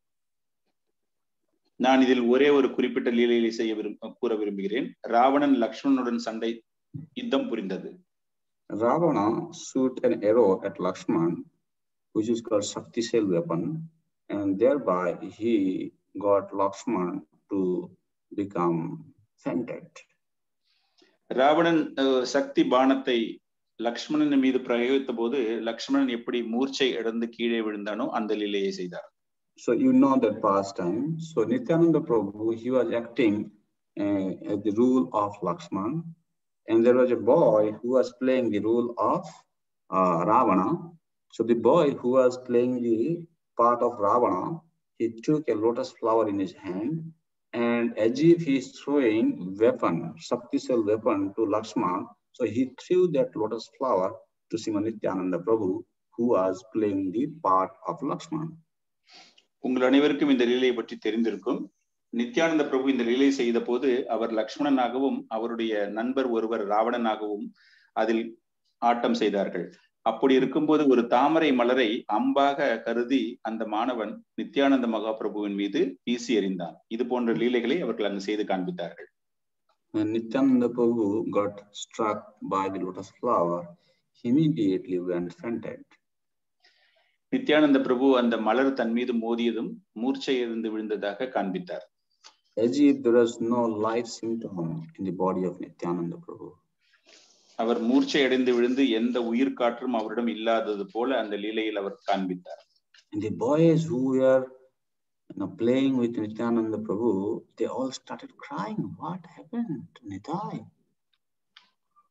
நான் இதில் ஒரே ஒரு குறிப்பிட்ட லீலையை கூற விரும்புகிறேன். ராவணன் லக்ஷ்மணனுடன் சண்டை யுத்தம் புரிந்தது. Ravana shoot an arrow at Lakshman, which is called Shakti Shell weapon, and thereby he got Lakshman to become fainted. Ravanan சக்தி பானத்தை லக்ஷ்மணன் மீது பிரயோகித்த போது லக்ஷ்மணன் எப்படி மூர்ச்சை அடைந்து கீழே விழுந்தானோ அந்த லீலையை செய்தார். So you know that pastime. So Nityananda Prabhu, he was acting at the role of Lakshman, and there was a boy who was playing the role of Ravana. So the boy who was playing the part of Ravana, he took a lotus flower in his hand, and as if he is throwing weapon, Shakti Shell weapon to Lakshman, so he threw that lotus flower to Srimad Nityananda Prabhu, who was playing the part of Lakshman. உங்கள் அனைவருக்கும் இந்த லீலையை பற்றி தெரிந்திருக்கும். நித்யானந்த பிரபு இந்த லீலை செய்த போது அவர் லக்ஷ்மணனாகவும் அவருடைய நண்பர் ஒருவர் ராவணனாகவும் அதில் ஆட்டம் செய்தார்கள். அப்படி இருக்கும்போது ஒரு தாமரை மலரை அம்பாக கருதி அந்த மாணவன் நித்யானந்த மகாபிரபுவின் மீது வீசி எறிந்தான். இது போன்ற லீலைகளை அவர்கள் அங்கு செய்து காண்பித்தார்கள். When Nityananda Prabhu got struck by the lotus flower, he immediately went fainted. Nityananda பிரபு அந்த மலர் தன் மீது மோதியதும் மூர்ச்சை இருந்து விழுந்ததாக காண்பித்தார். As if there was no life symptom in the body of Nityananda Prabhu. அவர் மூர்ச்சை அடைந்து விழுந்து எந்த உயிர் காற்றும் அவரிடம் இல்லாதது போல அந்த லீலையில் அவர் காண்பித்தார். And the boys who were playing with Nityananda Prabhu, they all started crying. What happened to Nitai?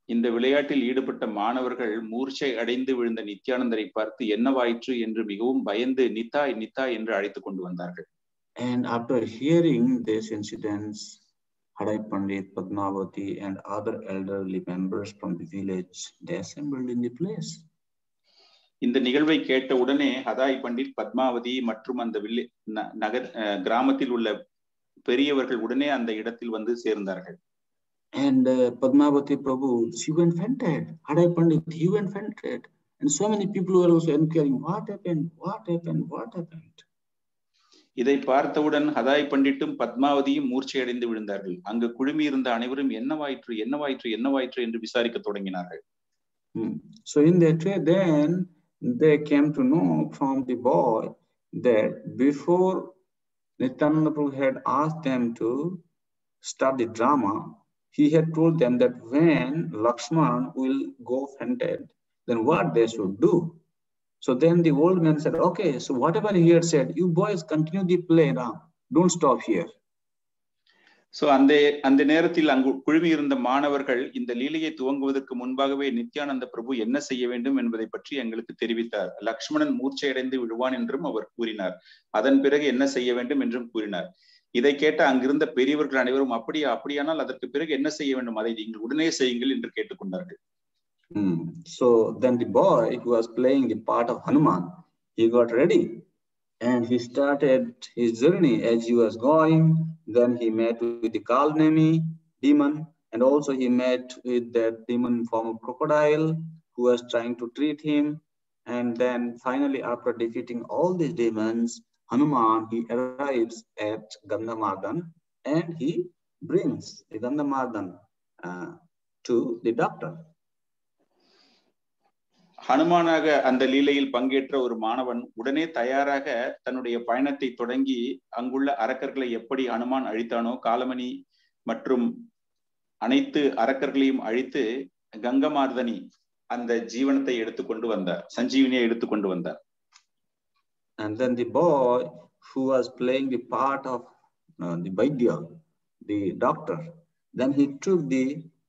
இந்த விளையாட்டில் ஈடுபட்ட மாணவர்கள் மூர்ச்சை அடைந்து விழுந்த நித்யானந்தரை பார்த்து என்னவாயிற்று என்று மிகவும் பயந்து நித்தாய் நித்தாய் என்று அழைத்துக் கொண்டு வந்தார்கள். And after hearing these incidents, Hadai Pandit, Padmavati, and other elderly members from the village, they assembled in the place. இந்த நிகழ்வை கேட்ட உடனே ஹதாய் பண்டிட், பத்மாவதி மற்றும் அந்த கிராமத்தில் உள்ள பெரியவர்கள் உடனே அந்த இடத்தில் வந்து சேர்ந்தார்கள். And Padmavati Prabhu, she went fainted. Hadai Pandit, he went fainted. And so many people were also inquiring, what happened, what happened, what happened? இதை பார்த்தவுடன் ஹதாய் பண்டிட்டும் பத்மாவதியும் மூர்ச்சை அடைந்து விழுந்தார்கள். அங்கு குழுமி இருந்த அனைவரும் என்னவாயிற்று என்னவாயிற்று என்னவாயிற்று என்று விசாரிக்க தொடங்கினார்கள். So in that way, then they came to know from the boy that before Nityananda Prabhu had asked them to start the drama, he had told them that when Lakshman will go fainted, then what they should do. So then the old man said, okay, so whatever he had said, you boys continue the play now. Don't stop here. So அந்த நேரத்தில் அங்கு குழுமி இருந்த மாணவர்கள் இந்த லீலையை துவங்குவதற்கு முன்பாகவே நித்யானந்த பிரபு என்ன செய்ய வேண்டும் என்பதை பற்றி எங்களுக்கு தெரிவித்தார். லக்ஷ்மணன் மூர்ச்சையடைந்து விழுவான் என்றும் அவர் கூறினார். அதன் பிறகு என்ன செய்ய வேண்டும் என்றும் கூறினார். இதை கேட்ட அங்கிருந்த பெரியவர்கள் அனைவரும் அப்படியானால் அதற்கு பிறகு என்ன செய்ய வேண்டும், அதை நீங்கள் உடனே செய்யுங்கள் என்று கேட்டுக்கொண்டார்கள். So then the boy who was playing the part of Hanuman, he got ready and he started his journey. As he was going, then he met with the Kalnemi demon, and also he met with that demon in form of crocodile who was trying to treat him. And then finally, after defeating all these demons, Hanuman, he arrives at Gandhamardan and he brings the Gandhamardan to the doctor. ஹனுமானாக அந்த லீலையில் பங்கேற்ற ஒரு மாணவன் உடனே தயாராக தன்னுடைய பயணத்தை தொடங்கி அங்குள்ள அரக்கர்களை எப்படி ஹனுமான் அழித்தானோ, காலமணி மற்றும் அனைத்து அரக்கர்களையும் அழித்து கங்கமார்தனி அந்த ஜீவனத்தை எடுத்துக்கொண்டு வந்தார், சஞ்சீவினியை எடுத்துக்கொண்டு வந்தார். And then the boy who was playing the part of the Vaidya, the doctor, then he took the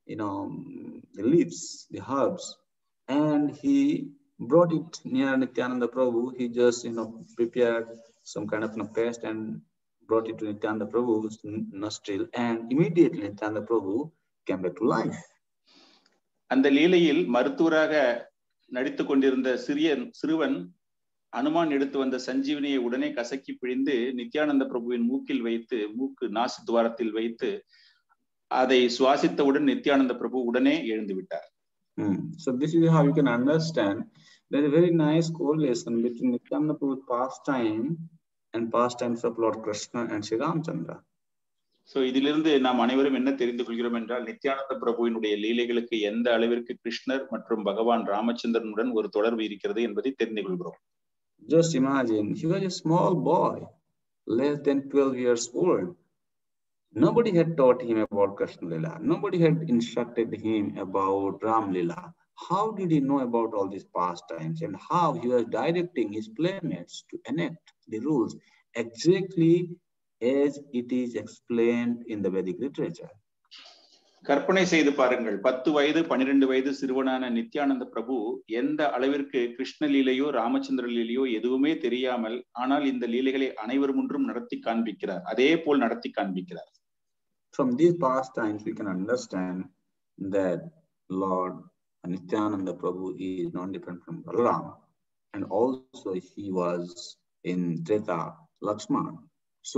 leaves, the herbs, and he brought it near Nityananda Prabhu. He just prepared some kind of paste and brought it to Nityananda Prabhu's nostril, and immediately Nityananda Prabhu came back to life. அந்த லீலையில் மருத்துவராக நடித்துக் கொண்டிருந்த சிறுவன் அனுமான் எடுத்து வந்த சஞ்சீவனியை உடனே கசக்கி பிழிந்து நித்யானந்த பிரபுவின் மூக்கில் வைத்து, மூக்கு நாசி துவாரத்தில் வைத்து அதை சுவாசித்தவுடன் நித்யானந்த பிரபு உடனே எழுந்து விட்டார். So this is how you can understand there is a very nice correlation between Nityananda Prabhu's pastime and pastimes of Lord Krishna and Sri Ramchandra. So இதிலிருந்து நாம் அனைவரும் என்ன தெரிந்து கொள்கிறோம் என்றால், நித்யானந்த பிரபுவினுடைய லீலைகளுக்கு எந்த அளவிற்கு கிருஷ்ணர் மற்றும் பகவான் ராமச்சந்திரனுடன் ஒரு தொடர்பு இருக்கிறது என்பதை தெரிந்து கொள்கிறோம். Just imagine, he was a small boy, less than 12 years old. Nobody had taught him about Krishna Lila. Nobody had instructed him about Ram Lila. How did he know about all these pastimes, and how he was directing his playmates to enact the rules exactly as it is explained in the Vedic literature? கற்பனை செய்து பாருங்கள், 10 வயது 12 வயது சிறுவனான நித்யானந்த பிரபு எந்த அளவிற்கு கிருஷ்ண லீலையோ ராமச்சந்திர லீலையோ எதுவுமே தெரியாமல், ஆனால் இந்த லீலைகளை அனைவர் முன்றும் நடத்தி காண்பிக்கிறார், அதே போல் நடத்தி காண்பிக்கிறார். From these pastimes we can understand that Lord Nityananda Prabhu is not different from Balaram, and also he was in Treta Lakshman. So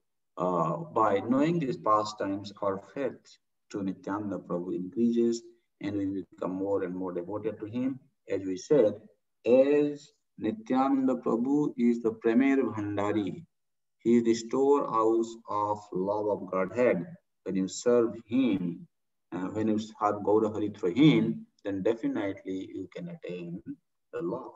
by knowing these pastimes, our faith to Nityananda Prabhu increases and we become more and more devoted to him. As we said, as Nityananda Prabhu is the premier Bhandari, he is the storehouse of love of Godhead. When you serve him, when you have Gaura Hari through him, then definitely you can attain the love.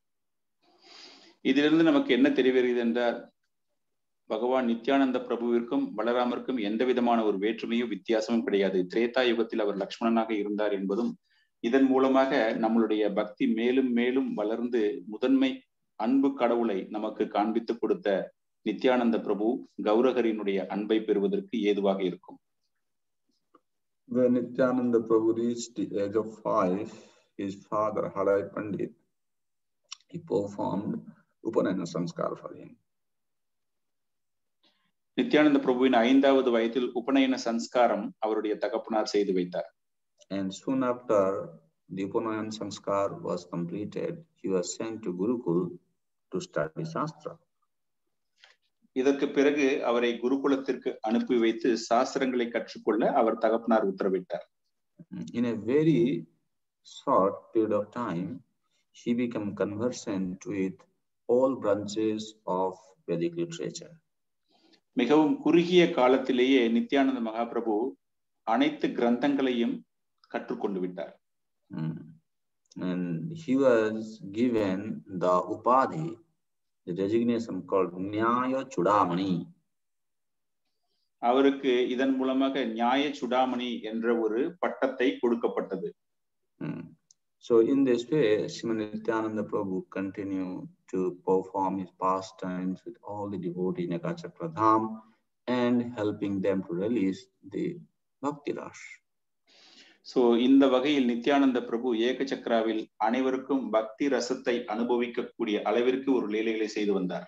இதிலிருந்து நமக்கு என்ன தெரிய வருகிறது என்றால், பகவான் நித்யானந்த பிரபுவிற்கும் பலராமருக்கும் எந்த விதமான ஒரு வேற்றுமையும் வித்தியாசமும் கிடையாது. திரேதா யுகத்தில் அவர் லக்ஷ்மணனாக இருந்தார் என்பதும், இதன் மூலமாக நம்மளுடைய பக்தி மேலும் மேலும் வளர்ந்து முதன்மை அன்பு கடவுளை நமக்கு காண்பித்து கொடுத்த நித்யானந்த பிரபு கௌரஹரியினுடைய அன்பை பெறுவதற்கு ஏதுவாக இருக்கும். When Nityananda Prabhu reached the age of 5, his father, Hadai Pandit, he performed Upanayana Sanskar for him. Nityananda பிரபுவின் 5வது வயதில் உபநயன சம்ஸ்காரம் அவருடைய தகப்பனார் செய்து வைத்தார். And soon after the Upanayana Sanskar was completed, he was sent to Gurukul to study Shastra. இதற்கு பிறகு அவரை குருகுலத்திற்கு அனுப்பி வைத்து சாஸ்திரங்களை கற்றுக்கொள்ள அவர் தகப்பனார் உத்தரவிட்டார். In a very short period of time, he became conversant with all branches of Vedic literature. மிகவும் குறுகிய காலத்திலேயே நித்யானந்த மகாபிரபு அனைத்து கிரந்தங்களையும் கற்றுக்கொண்டு விட்டார். And he was given the upadhi, the designation called Nyaya Chudamani. அவருக்கு இதன் மூலமாக நியாய சுடாமணி என்ற ஒரு பட்டத்தை கொடுக்கப்பட்டது. So in this way, Srimad Nityananda Prabhu continued to perform his pastimes with all the devotees in Ekachakra Dham and helping them to release the Bhakti Rash. So இந்த வகையில் நித்யானந்த பிரபு ஏகசக்கராவில் அனைவருக்கும் பக்தி ரசத்தை அனுபவிக்கக்கூடிய அளவிற்கு ஒரு லீலைகளை செய்து வந்தார்.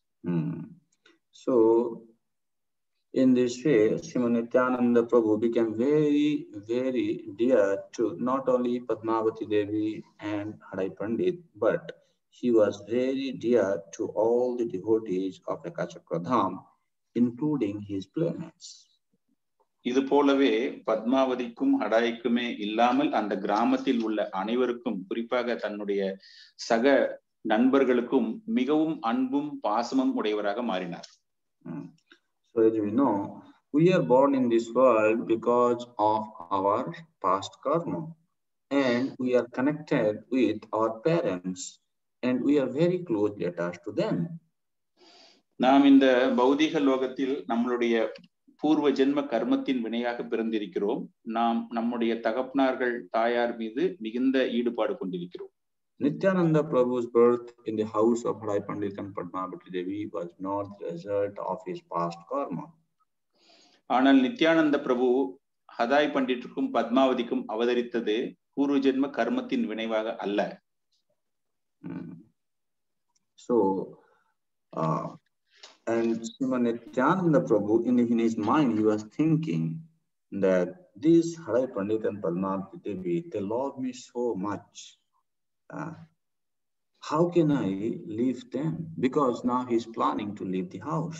So in this way, Srimad Nityananda Prabhu became very, very dear to not only Padmavati Devi and Hadai Pandit, but he was very dear to all the devotees of Ekachakra Dham, including his playmates. இது போலவே பத்மாவதிக்கும் ஹடாய்க்குமே இல்லாமல் அந்த கிராமத்தில் உள்ள அனைவருக்கும், குறிப்பாக தன்னுடைய சக நண்பர்களுக்கும் மிகவும் அன்பும் பாசமும் உடையவராக மாறினார். So as we know, we are born in this world because of our past karma, and we are connected with our parents, and we are very closely attached to them. நாம் இந்த பௌதிக லோகத்தில் நம்மளுடைய பூர்வ ஜென்ம கர்மத்தின் வினையாக பிறந்திருக்கிறோம். நாம் நம்முடைய தகப்பனார்கள் தாயார் மீது மிகுந்த ஈடுபாடு கொண்டிருக்கிறோம். Nityananda Prabhu's birth in the house of Hadai Pandit and Padmavati Devi was not the result of his past karma. ஆனால் நித்யானந்த பிரபு ஹதாய் பண்டிட்டுக்கும் பத்மாவதிக்கும் அவதரித்தது பூர்வ ஜென்ம கர்மத்தின் வினைவாக அல்ல. So and Srimad Nityananda Prabhu, in his mind, he was thinking that these Hadai Pandit and Padmavati Devi, they love me so much. How can I leave them? Because now he's planning to leave the house.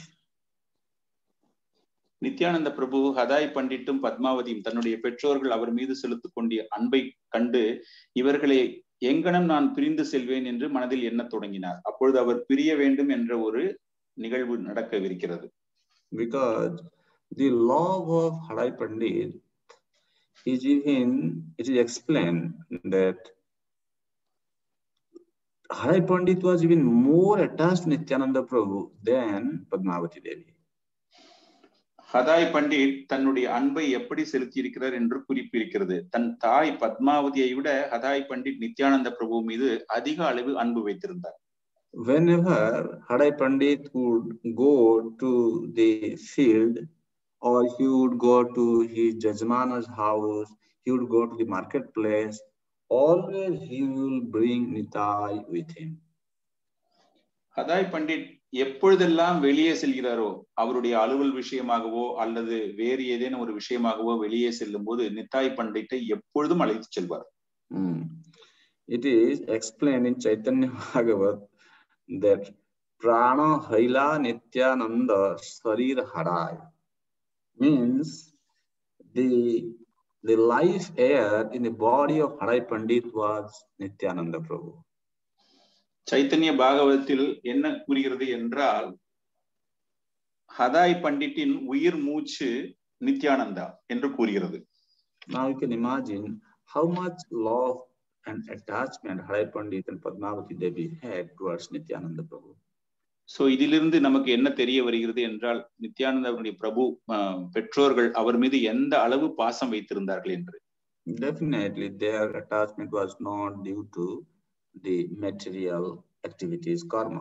Nityananda பிரபு ஹதாய் பண்டிட்டும் பத்மாவதியும் தன்னுடைய பெற்றோர்கள் அவர் மீது செலுத்திக் கொண்டிய அன்பை கண்டு இவர்களை எங்கனம் நான் பிரிந்து செல்வேன் என்று மனதில் எண்ணத் தொடங்கினார். அப்பொழுது அவர் பிரிய வேண்டும் என்ற ஒரு நிகழ்வு நடக்கவிருக்கிறது. Because the love of Hadai Pandit is it is explained that Hadai Pandit was even more attached to Nityananda Prabhu than Padmavati Devi. ஹதாய் Pandit தன்னுடைய அன்பை எப்படி செலுத்தி இருக்கிறார் என்று குறிப்பிருக்கிறது. தன் தாய் பத்மாவதியை விட ஹதாய் பண்டிட் நித்யானந்த பிரபு மீது அதிக அளவு அன்பு வைத்திருந்தார். Whenever Hadai Pandit would go to the field, or he would go to his Jajmana's house, he would go to the marketplace, always he will bring Nitai with him. ஹதாய் Pandit எப்பொழுதெல்லாம் வெளியே செல்கிறாரோ, அவருடைய அலுவல் விஷயமாகவோ அல்லது வேறு ஏதேனும் ஒரு விஷயமாகவோ வெளியே செல்லும் போது நித்தாய் பண்டிட்டை எப்பொழுதும் அழைத்து செல்வார். It is explained in Chaitanya Bhagavat that Prana Haila Nityananda Sarir Hadai means the life air in the body of Hadai Pandit was Nityananda Prabhu. Chaitanya பாகவதத்தில் என்ன கூறுகிறது என்றால், ஹதாய் பண்டிட்டின் உயிர் மூச்சு நித்யானந்தா என்று கூறுகிறது. Now you can imagine how much love and attachment Hadai Pandit and Padmavati Devi had towards Nityananda Prabhu. So இதிலிருந்து நமக்கு என்ன தெரிய வருகிறது என்றால், நித்யானந்தருடைய பிரபு பெற்றோர்கள் அவர் மீது எந்த அளவு பாசம் வைத்திருந்தார்கள் என்று. Definitely their attachment was not due to the material activities karma.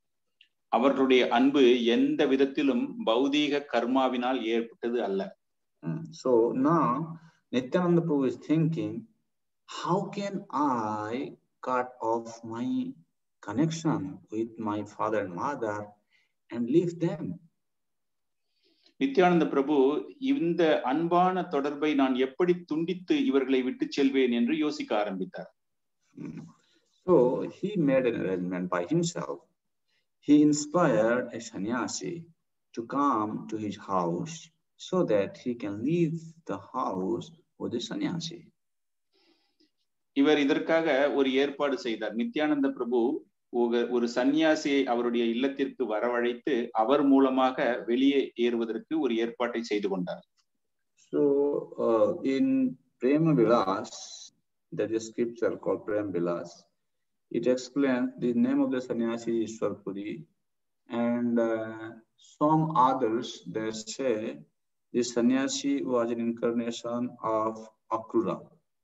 அவர்களுடைய அன்பு எந்த விதத்திலும் பௌதீக கர்மாவினால் ஏற்பட்டது அல்ல. So now Nityananda Prabhu is thinking, how can I cut off my connection with my father and mother and leave them? Nityananda பிரபு இந்த அன்பான தொடர்பை நான் எப்படி துண்டித்து இவர்களை விட்டு செல்வேன் என்று யோசிக்க ஆரம்பித்தார். So he made an arrangement by himself. He inspired a sannyasi to come to his house so that he can leave the house with the sannyasi. இவர் இதற்காக ஒரு ஏற்பாடு செய்தார். நித்யானந்த பிரபு ஒரு சன்னியாசியை அவருடைய இல்லத்திற்கு வரவழைத்து அவர் மூலமாக வெளியே ஏறுவதற்கு ஒரு ஏற்பாட்டை செய்து கொண்டார். So in Prema Vilas, that is scripture called Prema Vilas, it explains the name of the sannyasi is Ishwarpuri, and some others they say the sannyasi was an incarnation of Akrura.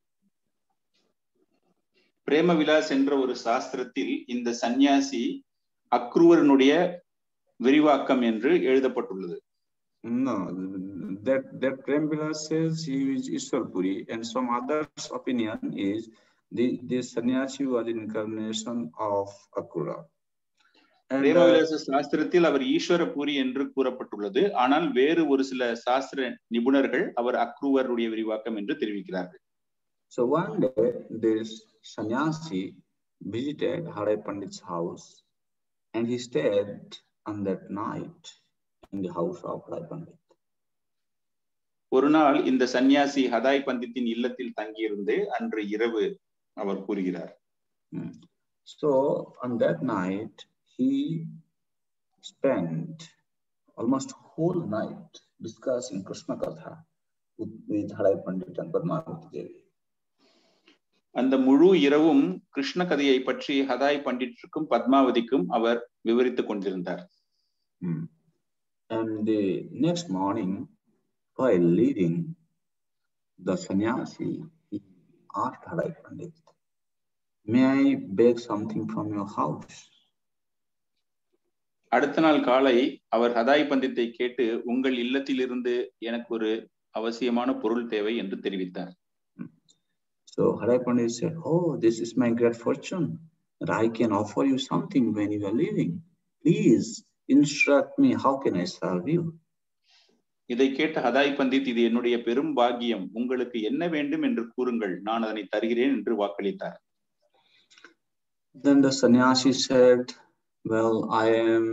பிரேம விலாஸ் என்ற ஒரு சாஸ்திரத்தில் இந்த சன்னியாசி அக்ரூவரனுடைய விரிவாக்கம் என்று எழுதப்பட்டுள்ளது. No, that Prema Vilas says he is Ishwarpuri, and some others' opinion is the sannyasi was an incarnation of Akrura. பிரேம விலாச சாஸ்திரத்தில் அவர் ஈஸ்வரபுரி என்று கூறப்பட்டுள்ளது. ஆனால் வேறு ஒரு சில சாஸ்திர நிபுணர்கள் அவர் அக்ரூவருடைய விரிவாக்கம் என்று தெரிவிக்கிறார்கள். So one day this sannyasi visited Harai Pandit's house and he stayed on that night in the house of Harai Pandit. ஒரு நாள் இந்த சன்னியாசி ஹதாய் பண்டித்தின் இல்லத்தில் தங்கியிருந்து அன்று இரவு அவர் கூறுகிறார். So on that night he spent almost whole night discussing Krishna Katha with Harai Pandit and Padmavati Devi. அந்த முழு இரவும் கிருஷ்ண கதையை பற்றி ஹதாய் பண்டிட்டுக்கும் பத்மாவதிக்கும் அவர் விவரித்துக் கொண்டிருந்தார். And the next morning, while leaving, the sannyasi he asked Harai Pandit, "May I beg something from your house?" அடுத்த நாள் காலை அவர் ஹதாய் பண்டித்தை கேட்டு உங்கள் இல்லத்திலிருந்து எனக்கு ஒரு அவசியமான பொருள் தேவை என்று தெரிவித்தார். So Harai Pandit said, "Oh, this is my great fortune that I can offer you something when you are leaving. Please instruct me, how can I serve you?" இதை கேட்ட ஹதாய் பண்டித், இது என்னுடைய பெரும் பாக்கியம், உங்களுக்கு என்ன வேண்டும் என்று கூறுங்கள், நான் அதனை தருகிறேன் என்று வாக்களித்தார். Then the sannyasi said, "Well, I am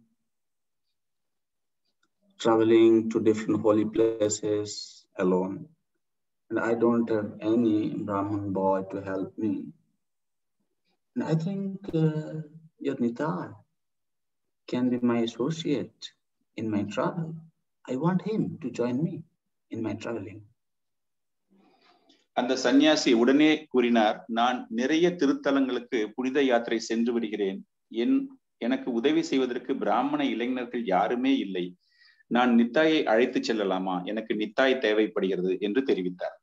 traveling to different holy places alone. And I don't have any Brahmin boy to help me. And I think your Nitai can be my associate in my travel. I want him to join me in my traveling." அந்த சன்னியாசி உடனே கூறினார், நான் நிறைய திருத்தலங்களுக்கு புனித யாத்திரை சென்று விடுகிறேன். எனக்கு உதவி செய்வதற்கு பிராமண இளைஞர்கள் யாருமே இல்லை. நான் நித்தாயை அழைத்து செல்லலாமா? எனக்கு நித்தாய் தேவைப்படுகிறது என்று தெரிவித்தார்.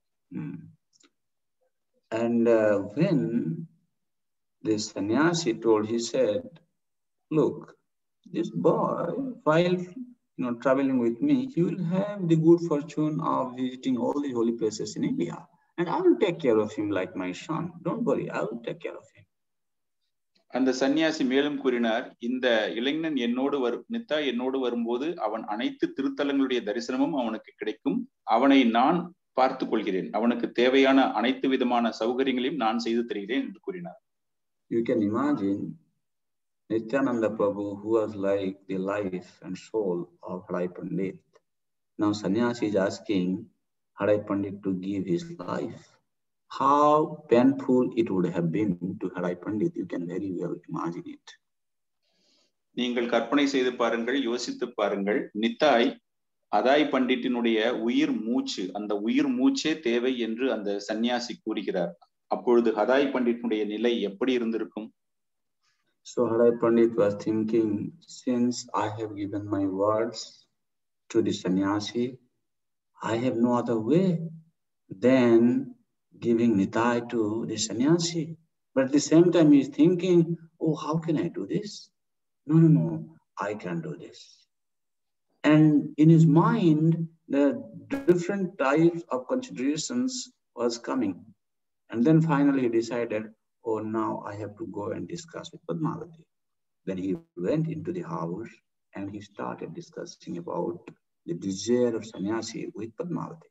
And when this sannyasi told, he said, "Look, this boy, while traveling with me, he will have the good fortune of visiting all the holy places in India, and I will take care of him like my son. Don't worry, I will take care of him." அந்த சன்னியாசி மேலும் கூறினார், இந்த இளைஞன் நித்தாய் என்னோடு வரும்போது அவன் அனைத்து திருத்தலங்களுடைய தரிசனமும் அவனுக்கு கிடைக்கும். அவனை நான் பார்த்துக் கொள்கிறேன். அவனுக்கு தேவையான அனைத்து விதமான சௌகரியங்களையும் நான் செய்து தருகிறேன் என்று கூறினார். You can imagine Nityananda Prabhu, who was like the life and soul of Harai Pandit. Now sannyasi is asking Harai Pandit to give his life. How painful it would have been to Harai Pandit. You can very well imagine it. நீங்கள் கற்பனை செய்து பாருங்கள், யோசித்து பாருங்கள். நித்தாய் ஹதாய் பண்டிட்டினுடைய உயிர் மூச்சு, அந்த உயிர் மூச்சே தேவை என்று அந்த சன்னியாசி கூறுகிறார். அப்பொழுது ஹதாய் பண்டிட்டினுடைய நிலை எப்படி இருந்திருக்கும்? So Harai Pandit was thinking, since I have given my words to the sannyasi, I have no other way than giving Nitai to the sannyasi. But at the same time he is thinking, oh, how can I do this? No, I can't do this. And in his mind, the different types of considerations was coming. And then finally he decided, oh, now I have to go and discuss with Padmavati. Then he went into the house and he started discussing about the desire of sannyasi with Padmavati.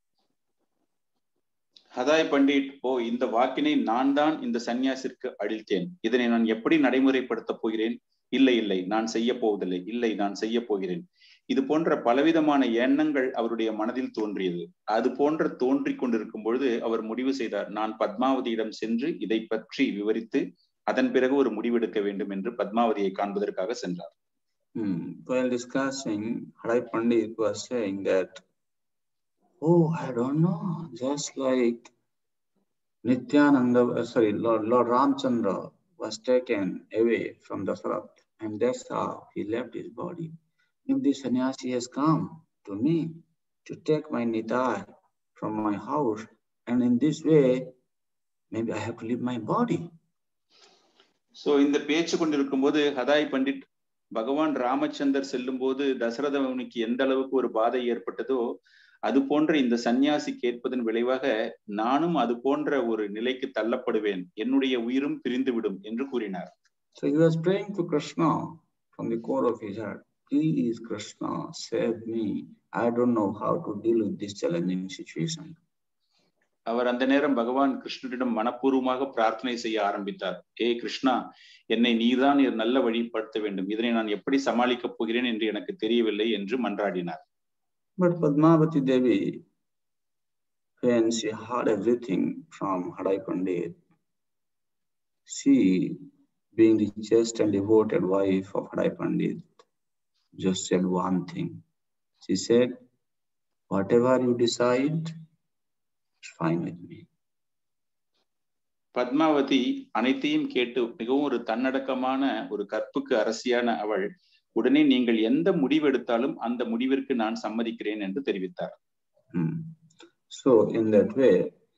ஹதாய் Pandit, இந்த வாக்கினை நான் தான் இந்த சன்னியாசிற்கு அளித்தேன். இதனை நான் எப்படி நடைமுறைப்படுத்த போகிறேன்? இல்லை, நான் செய்ய போவதில்லை. இல்லை, நான் செய்ய போகிறேன். இது போன்ற பலவிதமான எண்ணங்கள் அவருடைய மனதில் தோன்றியது. அது போன்ற தோன்றிக் கொண்டிருக்கும் பொழுது அவர் முடிவு செய்தார், நான் பத்மாவதியிடம் சென்று இதை பற்றி விவரித்து அதன் பிறகு ஒரு முடிவெடுக்க வேண்டும் என்று பத்மாவதியை காண்பதற்காக சென்றார். While discussing, Hadai Pandit was saying that, oh, I don't know, just like Nityananda, Lord Ramchandra was taken away from Dasarath, and that's how he left his body. If the sannyasi has come to me to take my Nitai from my house, and in this way, maybe I have to leave my body. So, இந்த பேச்சு கொண்டிருக்கும் போது ஹதாய் பண்டிட் பகவான் ராமச்சந்தர் செல்லும் போது தசரத முனிக்கு எந்த அளவுக்கு ஒரு பாதை ஏற்பட்டதோ அது போன்ற இந்த சன்னியாசி கேட்பதன் விளைவாக நானும் அது போன்ற ஒரு நிலைக்கு தள்ளப்படுவேன், என்னுடைய உயிரும் பிரிந்துவிடும் என்று கூறினார். So he was praying to Krishna from the core of his heart. Please, Krishna, save me. I don't know how to deal with this challenging situation. அவர் அந்த நேரம் பகவான் கிருஷ்ணரிடம் மனப்பூர்வமாக பிரார்த்தனை செய்ய ஆரம்பித்தார். கிருஷ்ணா, என்னை நீதான் நல்ல வழிப்படுத்த வேண்டும். இதனை நான் எப்படி சமாளிக்கப் போகிறேன் என்று எனக்கு தெரியவில்லை என்று மன்றாடினார். But Padmavati Devi, when she heard everything from Hadai Pandit, she, being the chaste and devoted wife of Hadai Pandit, just said one thing. She said, whatever you decide, it's fine with me. Padmavathi அனைத்தையும் கேட்டு மிகவும் ஒரு தன்னடக்கமான ஒரு கற்புக்கு அரசியான அவள் உடனே நீங்கள் எந்த முடிவெடுத்தாலும் அந்த முடிவிற்கு நான் சம்மதிக்கிறேன் என்று தெரிவித்தார். So in that way,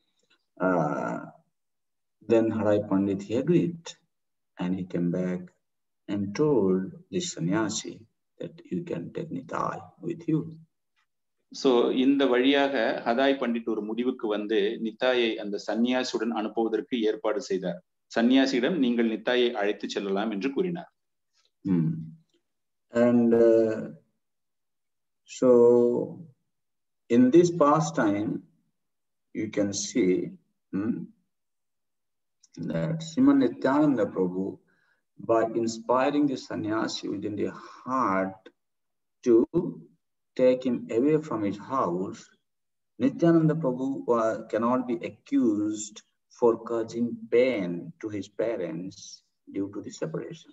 then Hadai Pandit he agreed, and he came back and told the sannyasi that you can take Nitai with you. So இந்த வழியாக ஹதாய் பண்டிட் ஒரு முடிவுக்கு வந்து நித்தாயை அந்த சன்னியாசியுடன் அனுப்புவதற்கு ஏற்பாடு செய்தார். சன்னியாசியிடம் நீங்கள் நித்தாயை அழைத்து செல்லலாம் என்று கூறினார். And so in this pastime you can see that Srimad Nityananda Prabhu, by inspiring the sannyasi within the heart to take him away from his house, Nityananda Prabhu cannot be accused for causing pain to his parents due to the separation.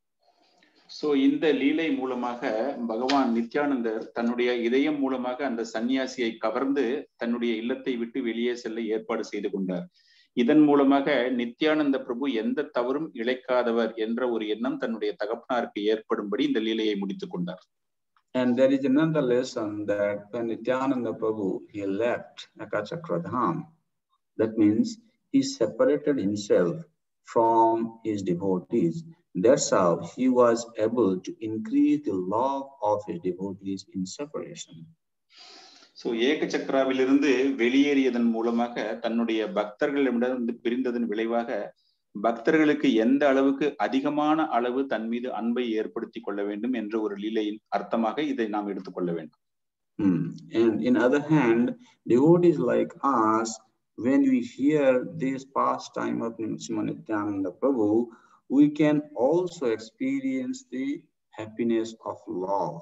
So இந்த லீலை மூலமாக பகவான் நித்யானந்தர் தன்னுடைய இதயம் மூலமாக அந்த சன்னியாசியை கவர்ந்து தன்னுடைய இல்லத்தை விட்டு வெளியே செல்ல ஏற்பாடு செய்து கொண்டார். இதன் மூலமாக நித்யானந்த பிரபு எந்த தவறும் இழைக்காதவர் என்ற ஒரு எண்ணம் தன்னுடைய தகப்பனாருக்கு ஏற்படும்படி இந்த லீலையை முடித்துக் கொண்டார். And there is another lesson that when Nityananda Prabhu he left Ekachakradham, that means he separated himself from his devotees. That's how he was able to increase the love of his devotees in separation. So ஏகச்சக்கராவிலிருந்து வெளியேறியதன் மூலமாக தன்னுடைய பக்தர்களிடமிருந்து பிரிந்ததன் விளைவாக பக்தர்களுக்கு எந்த அளவுக்கு அதிகமான அளவு தன் மீது அன்பை ஏற்படுத்தி கொள்ள வேண்டும் என்ற ஒரு லீலையின் அர்த்தமாக இதை நாம் எடுத்துக்கொள்ள வேண்டும். And in other hand, devotees like us, when we hear this pastime of Srimad Nityananda Prabhu, we can also experience the happiness of love.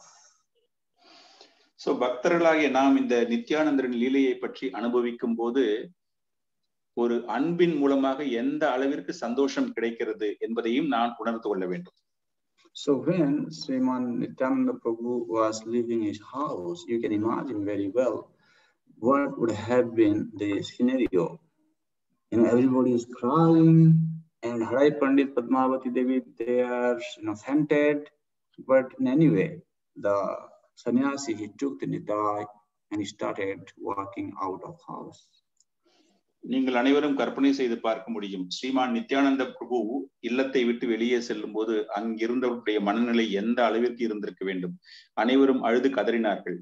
So பக்தர்களாகிய நாம் இந்த நித்யானந்தரின் லீலையை பற்றி அனுபவிக்கும் போது ஒரு அன்பின் மூலமாக எந்த அளவிற்கு சந்தோஷம் கிடைக்கிறது என்பதையும் நான் உணர்ந்து கொள்ள வேண்டும். So when Srimad Nityananda Prabhu was leaving his house, you can imagine very well what would have been the scenario. Everybody is crying, and Hadai Pandit, Padmavati Devi, they are fainted. But in any way, the sannyasi, he took the Nitai and he started walking out of house. நீங்கள் அனைவரும் கற்பனை செய்து பார்க்க முடியும். ஸ்ரீமான் நித்யானந்த பிரபு இல்லத்தை விட்டு வெளியே செல்லும் போது அங்கிருந்தவருடைய மனநிலை எந்த அளவிற்கு இருந்திருக்க வேண்டும். அனைவரும் அழுது கதறினார்கள்.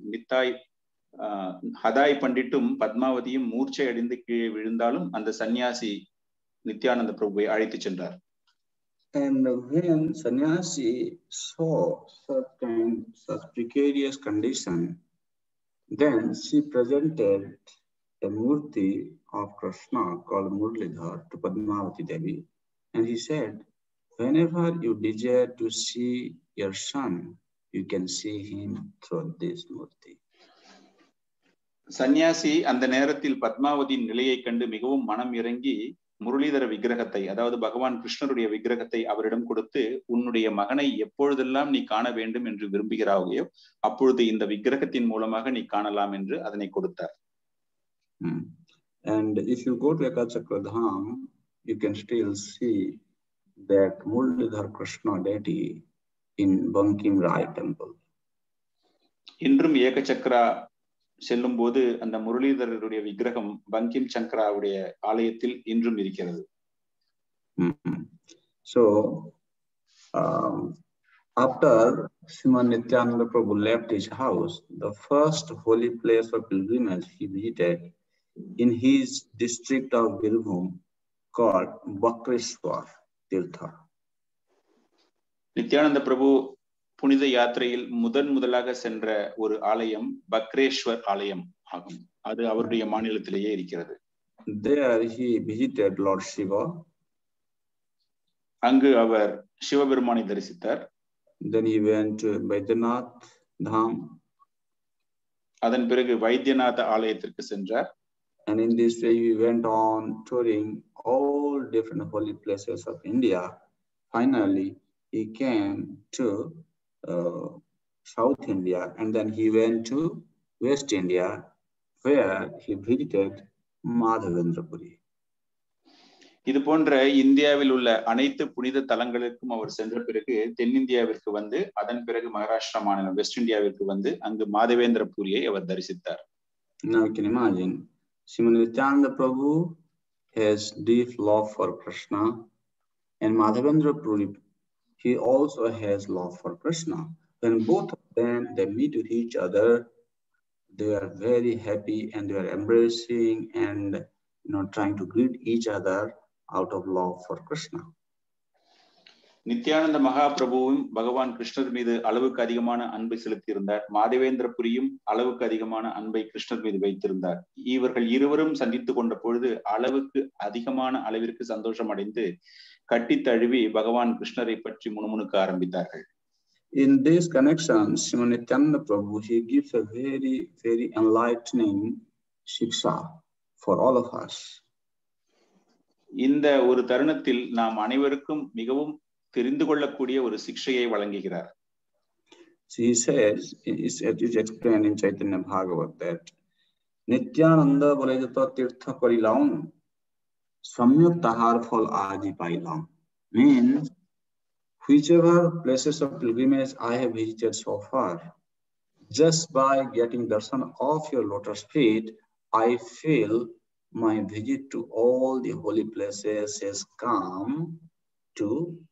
ஹதாய் பண்டிட்டும் பத்மாவதியும் மூர்ச்சை அடைந்து கீழே விழுந்தாலும் அந்த சன்னியாசி நித்யானந்த பிரபுவை அழைத்து சென்றார். And when sannyasi saw such precarious condition, then she presented a murti of Krishna called Murlidhar to Padmavati Devi, and he said, whenever you desire to see your son, you can see him through this murti. சன்னியாசி அந்த நேரத்தில் பத்மாவதியின் நிலையை கண்டு மிகவும் மனம் இறங்கி முரளிதர விக்கிரகத்தை, அதாவது பகவான் கிருஷ்ணருடைய விக்கிரகத்தை அவரிடம் கொடுத்து, உன்னுடைய மகனை எப்பொழுதெல்லாம் நீ காண வேண்டும் என்று விரும்புகிறாயோ அப்பொழுது இந்த விக்கிரகத்தின் மூலமாக நீ காணலாம் என்று அதனை கொடுத்தார். And if you go to Ekachakra Dham, you can still see that Murlidhar Krishna deity in Bankim Rai temple. இன்றும் ஏகசக்கரா செல்லும் போது அந்த முரளிதரருடைய விக்கிரகம் பங்கிம் சங்கராவுடைய ஆலயத்தில் இன்றும் இருக்கிறது. So after Sriman Nityananda Prabhu left his house, the first holy place of pilgrimage he visited in his district of Birbhum called Bakreshwar Tirtha. Nityananda பிரபு புனித யாத்திரையில் முதலாக சென்ற ஒரு ஆலயம் பக்ரேஸ்வர் ஆலயம் ஆகும். அது அவருடைய மாநிலத்திலேயே இருக்கிறது. There he visited Lord Shiva. அங்கு அவர் சிவபெருமானை தரிசித்தார். Then he went to Baidyanath Dham. அதன் பிறகு வைத்தியநாத ஆலயத்திற்கு சென்றார். And in this way he went on touring all different holy places of India. Finally he came to South India, and then he went to West India, where he visited Madhavendrapuri. இது போன்ற இந்தியாவில் உள்ள அனைத்து புனித தலங்களுக்கும் அவர் சென்ற பிறகு தென்னிந்தியாவிற்கு வந்து, அதன் பிறகு மகாராஷ்டிரா மாநிலம் வெஸ்ட் இந்தியாவிற்கு வந்து அங்கு மாதவேந்திரபுரியை அவர் தரிசித்தார். Now you can imagine, Srimad Nityananda Prabhu has deep love for Krishna, and Madhavendrapuri, he also has love for Krishna. When both of them they meet with each other, they are very happy and they are embracing and trying to greet each other out of love for Krishna. Nityananda மகாபிரபுவும் பகவான் கிருஷ்ணர் மீது அளவுக்கு அதிகமான அன்பை செலுத்தியிருந்தார். மாதவேந்திரபுரியும் அளவுக்கு அதிகமான அன்பை கிருஷ்ணர் மீது வைத்திருந்தார். இவர்கள் இருவரும் சந்தித்து கொண்ட பொழுது அளவுக்கு அதிகமான அளவிற்கு சந்தோஷம் அடைந்து கட்டி தழுவி பகவான் கிருஷ்ணரை பற்றி முணுமுணுக்க ஆரம்பித்தார்கள். In this connection, Srimad Nityananda Prabhu, he gives a very, very enlightening shiksha for all of us. இந்த ஒரு தருணத்தில் நாம் அனைவருக்கும் மிகவும் தெரிந்து கொள்ளக்கூடிய ஒரு சிக்ஷையை வழங்குகிறார். He says, it is explained in Chaitanya Bhagavat that Nityananda Bolejata Tirtha Karilaun Samyuk Tahar Phal Adi Pailam, means whichever places of pilgrimage I have visited so far, just by getting darshan of your lotus feet, I feel my visit to all the holy places has come to.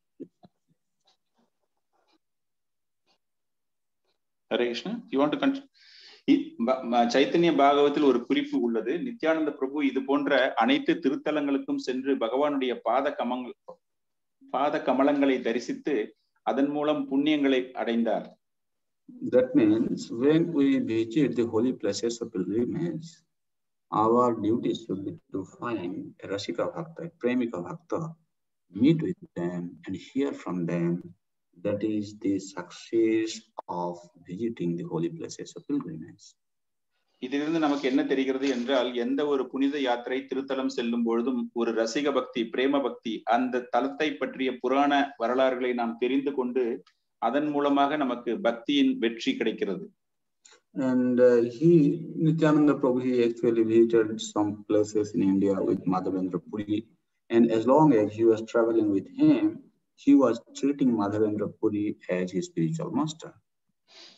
Hare Krishna, you want to continue? Chaitanya பாகவத்தில் ஒரு குறிப்பு உள்ளது. நித்யானந்த பிரபு இது போன்ற அனைத்து திருத்தலங்களுக்கும் சென்று பகவானுடைய பாத கமலங்களை தரிசித்து அதன் மூலம் புண்ணியங்களை அடைந்தார். That means when we visit the holy places of pilgrimage, our duty should be to find a Rasika Bhakta, a Premika Bhakta, meet with them and hear from them. That is the success of visiting the holy places of pilgrimage. இதிலிருந்து நமக்கு என்ன தெரிகிறது என்றால், எந்த ஒரு புனித யாத்திரை திருத்தலம் செல்லும் பொழுதும் ஒரு ரசிக பக்தி, பிரேம பக்தி, அந்த தலத்தை பற்றிய புராண வரலாறுகளை நாம் தெரிந்து கொண்டு அதன் மூலமாக நமக்கு பக்தியின் வெற்றி கிடைக்கிறது. And Nityananda Prabhu, he actually visited some places in India with Madhavendra Puri, and as long as he was traveling with him, he was treating Madhavendra Puri as his spiritual master.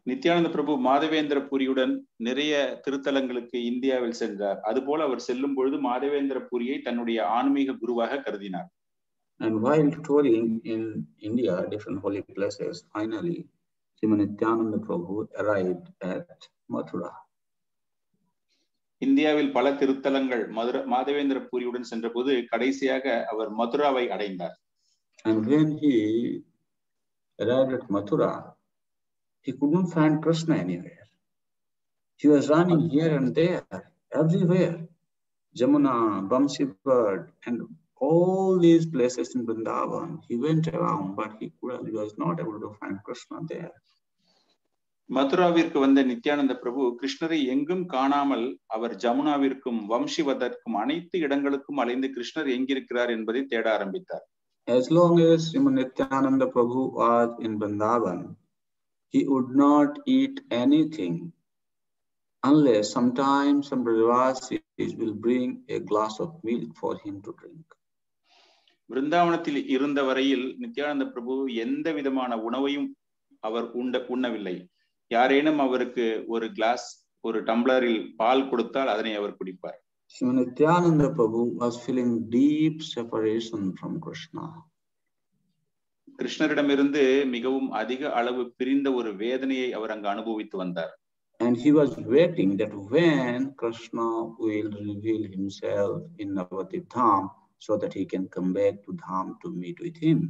Nityananda பிரபு மாதவேந்திர புரியுடன் நிறைய திருத்தலங்களுக்கு இந்தியாவில் சென்றார். அதுபோல அவர் செல்லும் பொழுது மாதவேந்திர புரியை தன்னுடைய ஆன்மீக குருவாக கருதினார். And while touring in India, different holy places, finally, Srimad Nityananda Prabhu arrived at Mathura. இந்தியாவில் பல திருத்தலங்கள் மாதவேந்திர புரியுடன் சென்றபோது கடைசியாக அவர் மதுராவை அடைந்தார். And when he arrived at Mathura, he couldn't find Krishna anywhere. He was running here and there, everywhere. Jamuna, Bamsibad, and all these places in Vrindavan. He went around, but he was not able to find Krishna there. மதுராவிற்கு வந்த நித்யானந்த பிரபு கிருஷ்ணரை எங்கும் காணாமல் அவர் ஜமுனாவிற்கும் வம்சிவதற்கும் அனைத்து இடங்களுக்கும் அலைந்து கிருஷ்ணர் எங்கிருக்கிறார் என்பதை தேட ஆரம்பித்தார். As long as Srimad Nityananda Prabhu was in Vrindavan, he would not eat anything unless sometimes some Brajavasis will bring a glass of milk for him to drink. விருந்தாவனத்தில் இருந்த வரையில் நித்யானந்த பிரபு எந்த விதமான உணவையும் அவர் உண்ணவில்லை. யாரேனும் அவருக்கு ஒரு கிளாஸ் ஒரு டம்ளரில் பால் கொடுத்தால் அதனை அவர் குடிப்பார். Nityananda Prabhu was feeling deep separation from Krishna. கிருஷ்ணரிடமிருந்து மிகவும் அதிக அளவு பிரிந்த ஒரு வேதனையை அவர் அங்கு அனுபவித்து வந்தார். And he was waiting that when Krishna will reveal himself in Navadvip Dham so that he can come back to Dham to meet with him.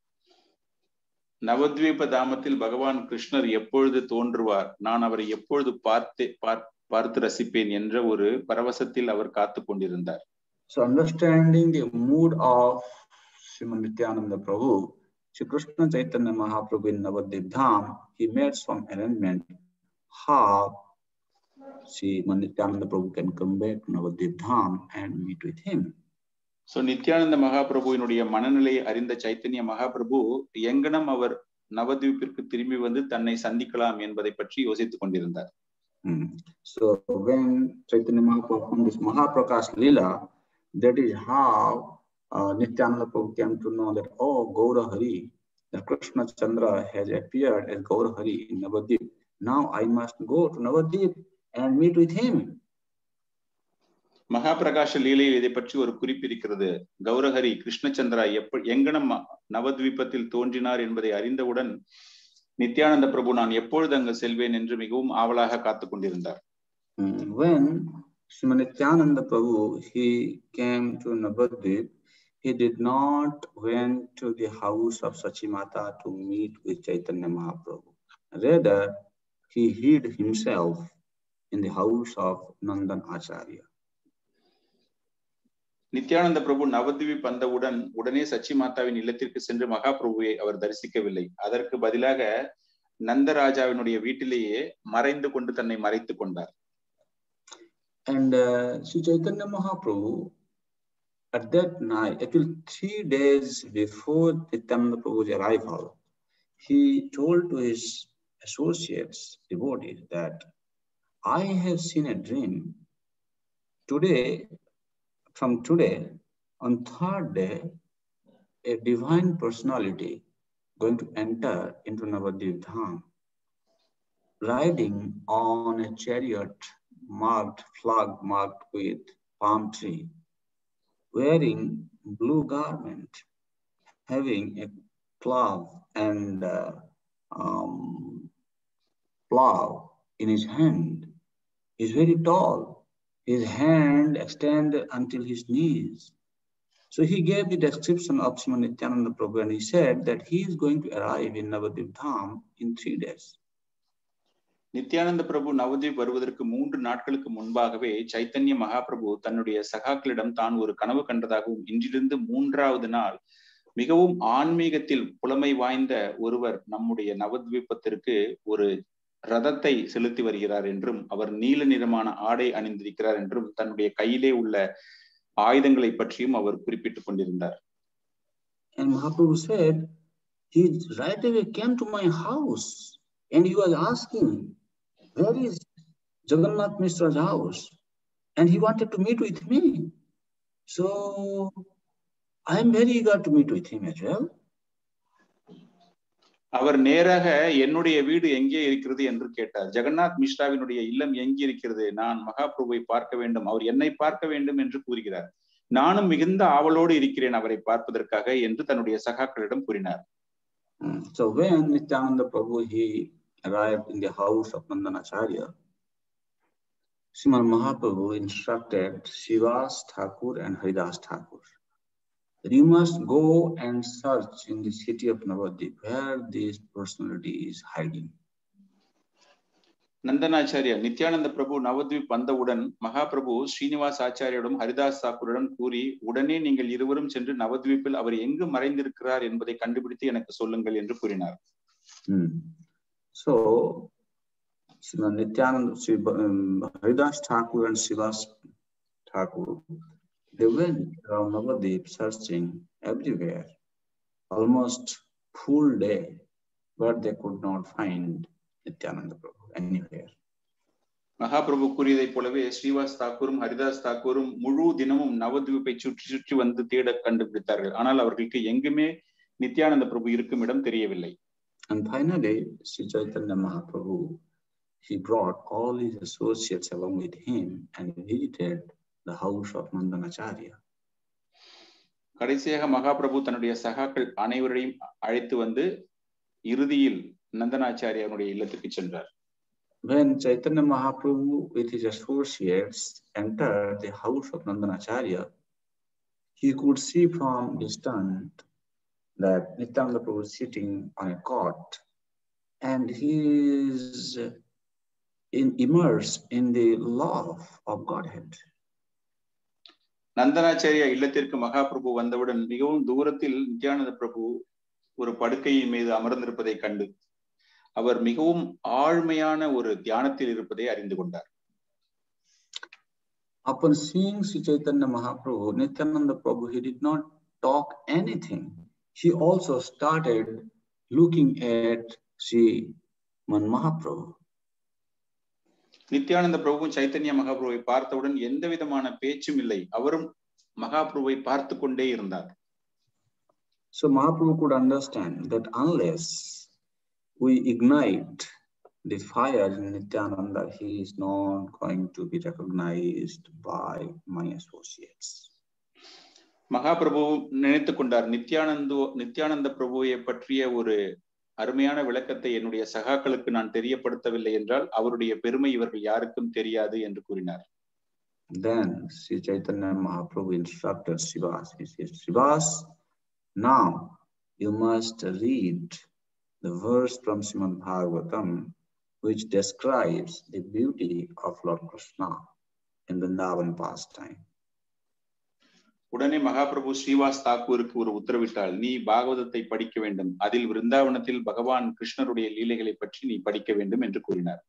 Navadvipa தாமத்தில் பகவான் கிருஷ்ணர் எப்பொழுது தோன்றுவார், நான் அவரை எப்பொழுது பார்த்து ரசிப்பேன் என்ற ஒரு பரவசத்தில் அவர் காத்து கொண்டிருந்தார். So understanding the mood of Srimad Nityananda Prabhu, Shri Krishna Chaitanya Mahaprabhu in Navadvip Dham, he made some arrangement how Srimad Nityananda Prabhu can come back to Navadvip Dham and meet with him. So Nityananda மகாபிரபுவினுடைய மனநிலையை அறிந்த சைத்தன்ய மகாபிரபு எங்கனம் அவர் நவத்வீபிற்கு திரும்பி வந்து தன்னை சந்திக்கலாம் என்பதை பற்றி யோசித்துக் கொண்டிருந்தார். So when Chaitanya Mahaprabhu performed this Mahaprakash Leela, that is how Nityananda Prabhu came to know that, oh, Gaura Hari, that Krishna Chandra has appeared as Gaura Hari in Navadvip. Now I must go to Navadvip and meet with him. மகாபிரகாஷ லீலையில் இதை பற்றி ஒரு குறிப்பு இருக்கிறது. கௌரஹரி கிருஷ்ணச்சந்திரா எங்கனம் நவத்வீபத்தில் தோன்றினார் என்பதை அறிந்தவுடன் நித்யானந்த பிரபு நான் எப்பொழுது அங்கு செல்வேன் என்று மிகவும் ஆவலாக காத்துக் கொண்டிருந்தார். When Srimad Nityananda Prabhu he came to Navadvip, he did not went to the house of Sachimata to meet with Chaitanya Mahaprabhu. Rather, he hid himself in the house of Nandan Acharya. Nityananda பிரபு நவத்வீப் வந்தவுடன் உடனே சச்சி மாதாவின் இல்லத்திற்கு சென்று மகாபிரபுவை அவர் தரிசிக்கவில்லை. அதற்கு பதிலாக நந்தராஜாவினுடைய வீட்டிலேயே மறைந்து கொண்டு தன்னை மறைத்துக் கொண்டார். And Sri Chaitanya Mahaprabhu at that night, actually 3 days before Nityananda Prabhu's arrival, he told to his associates, devotees, that I have seen a dream. From today, on 3rd day, a divine personality going to enter into Navadvip Dham, riding on a chariot flag marked with palm tree, wearing blue garment, having a club and plow in his hand. He's very tall. His hand extended until his knees. So he gave the description of Srimad Nityananda Prabhu and he said that he is going to arrive in Navadvip Dham in 3 days. Nityananda பிரபு நவத்வீப் வருவதற்கு 3 நாட்களுக்கு முன்பாகவே சைத்தன்ய மகாபிரபு தன்னுடைய சகாக்களிடம் தான் ஒரு கனவு கண்டதாகவும் இன்றிலிருந்து 3வது நாள் மிகவும் ஆன்மீகத்தில் புலமை வாய்ந்த ஒருவர் நம்முடைய நவத்வீபத்திற்கு ஒரு ரதத்தை செலுத்தி வருகிறார் என்றும் அவர் நீல நிறமான ஆடை அணிந்திருக்கிறார் என்றும் தன்னுடைய கையிலே உள்ள ஆயுதங்களை பற்றியும் அவர் குறிப்பிட்டுக் கொண்டிருந்தார். And Mahaprabhu said, he right away came to my house and he was asking, where is Jagannath Mishra's house? And he wanted to meet with me. So I am very eager to meet with him as well. அவர் நேராக என்னுடைய வீடு எங்கே இருக்கிறது என்று கேட்டார். ஜெகநாத் மிஸ்ராவினுடைய இல்லம் எங்கே இருக்கிறது? நான் மகாபிரபுவை பார்க்க வேண்டும், அவர் என்னை பார்க்க வேண்டும் என்று கூறுகிறார். நானும் மிகுந்த ஆவலோடு இருக்கிறேன் அவரை பார்ப்பதற்காக என்று தன்னுடைய சகாக்களிடம் கூறினார். So when Nityananda Prabhu he arrived in the house of Nandanacharya, Srimad Mahaprabhu instructed Srivas Thakur and Haridas Thakur, you must go and search in the city of Navadvip where this personality is hiding. நந்தனாச்சாரியா Nityananda பிரபு நவத்வீப் வந்தவுடன் மகாபிரபு ஸ்ரீனிவாஸ் ஆச்சாரியிடம் ஹரிதாஸ் தாக்கூரிடம் கூறி, உடனே நீங்கள் இருவரும் சென்று நவத்வீப்பில் அவர் எங்கு மறைந்திருக்கிறார் என்பதை கண்டுபிடித்து எனக்கு சொல்லுங்கள் என்று கூறினார். So Nityananda, Haridas Thakur and Srivas Thakur, they went around Navadvip searching everywhere, almost full day, but they could not find Nityananda Prabhu anywhere. Mahaprabhu கூறியதை போலவே ஸ்ரீவாஸ் தாக்கூரும் ஹரிதாஸ் தாக்கூரும் முழு தினமும் நவத்வீப்பை சுற்றி சுற்றி வந்து தேட கண்டுபிடித்தார்கள். ஆனால் அவர்களுக்கு எங்குமே நித்யானந்த பிரபு இருக்கும் இடம் தெரியவில்லை. And finally, Sri Chaitanya Mahaprabhu, he brought all his associates along with him and visited the house of Nandanacharya. கடைசியாக மகாபிரபு தன்னுடைய சகாக்கள் அனைவரையும் அழைத்து வந்து இறுதியில் நந்தனாச்சாரியாருடைய இல்லத்துக்கு சென்றார். When Chaitanya Mahaprabhu with his associates entered the house of Nandanacharya, he could see from distance that Nityananda Prabhu is sitting on a cot and he is immersed in the love of Godhead. நந்தனாச்சாரியா இல்லத்திற்கு மகாபிரபு வந்தவுடன் மிகவும் தூரத்தில் நித்யானந்த பிரபு ஒரு படுக்கையின் மீது அமர்ந்திருப்பதை கண்டு அவர் மிகவும் ஆழ்மையான ஒரு தியானத்தில் இருப்பதை அறிந்து கொண்டார். Upon seeing Sri Chaitanya Mahaprabhu, Nityananda Prabhu, he did not talk anything. He also started looking at Sri Mahaprabhu. Nityananda பிரபு சைத்தன்ய மகாபிரபுவை பார்த்தவுடன் எந்த விதமான பேச்சும் இல்லை. அவரும் மகாபிரபுவை பார்த்து கொண்டே இருந்தார். So Mahaprabhu could understand that unless we ignite the fire in Nityananda, he is not going to be recognized by my associates. Mahaprabhu நினைத்துக் கொண்டார், நித்யானந்த பிரபுவை பற்றிய ஒரு அருமையான விளக்கத்தை என்னுடைய சகாக்களுக்கு நான் தெரியப்படுத்தவில்லை என்றால் அவருடைய பெருமை இவர்கள் யாருக்கும் தெரியாது என்று கூறினார். Then Sri Chaitanya Mahaprabhu instructed Srivas. He said, Srivas, now you must read the verse from Srimad Bhagavatam which describes the beauty of Lord Krishna in Vrindavan pastime. உடனே மகாபிரபு ஸ்ரீவாஸ் தாக்கூருக்கு ஒரு உத்தரவிட்டால், நீ பாகவதத்தை படிக்க வேண்டும், அதில் விருந்தாவனத்தில் பகவான் கிருஷ்ணருடைய லீலைகளை பற்றி நீ படிக்க வேண்டும் என்று கூறினார்.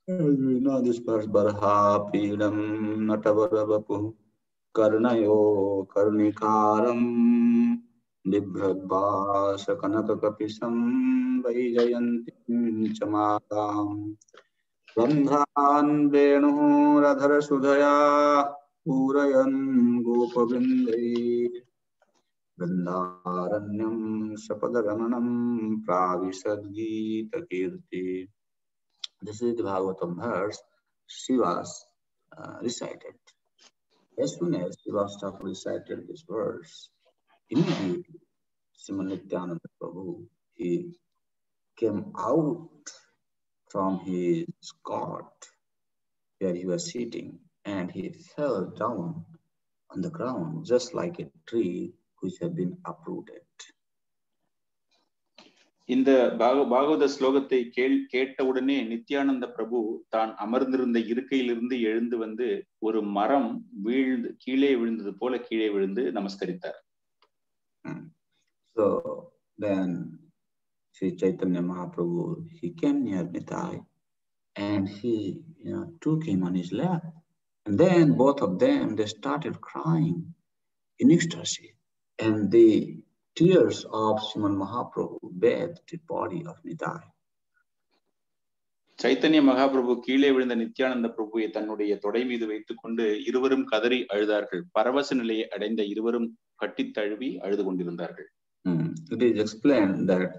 கர்ணயோ கர்ணிகாரம் நிப்ரத்பாச கனக கபிசம் வைஜயந்திம் சமாதாம் ரந்தான் வேணுரதர சுதயா பூரயன் கோபவிந்தை வந்தாரண்யம் சபதரமணம் பிராவிசத்கீத கீர்த்தி. This is the Bhagavatam verse Srivas recited. As soon as Srivas Thakur recited this verse, immediately Srimad Nityananda Prabhu, he came out from his cot where he was sitting and he fell down on the ground just like a tree which had been uprooted. இந்த பாகவத ஸ்லோகத்தை கேட்டவுடனே நித்யானந்த பிரபு தான் அமர்ந்திருந்த இருக்கையிலிருந்து எழுந்து வந்து ஒரு மரம் கீழே விழுந்தது போல கீழே விழுந்து நமஸ்கரித்தார். So then Sri Chaitanya Mahaprabhu, he came near Nitai and he took him on his lap. And then both of them, they started crying in ecstasy. And the tears of Srimad Mahaprabhu bathed the body of Nitai. Chaitanya Mahaprabhu கீழே விழுந்த நித்யானந்த பிரபுவை தன்னுடைய தொடை மீது வைத்துக் கொண்டு இருவரும் கதறி அழுதார்கள். பரவச நிலையை அடைந்த இருவரும் கட்டித் தழுவி அழுது கொண்டிருந்தார்கள். It is explained that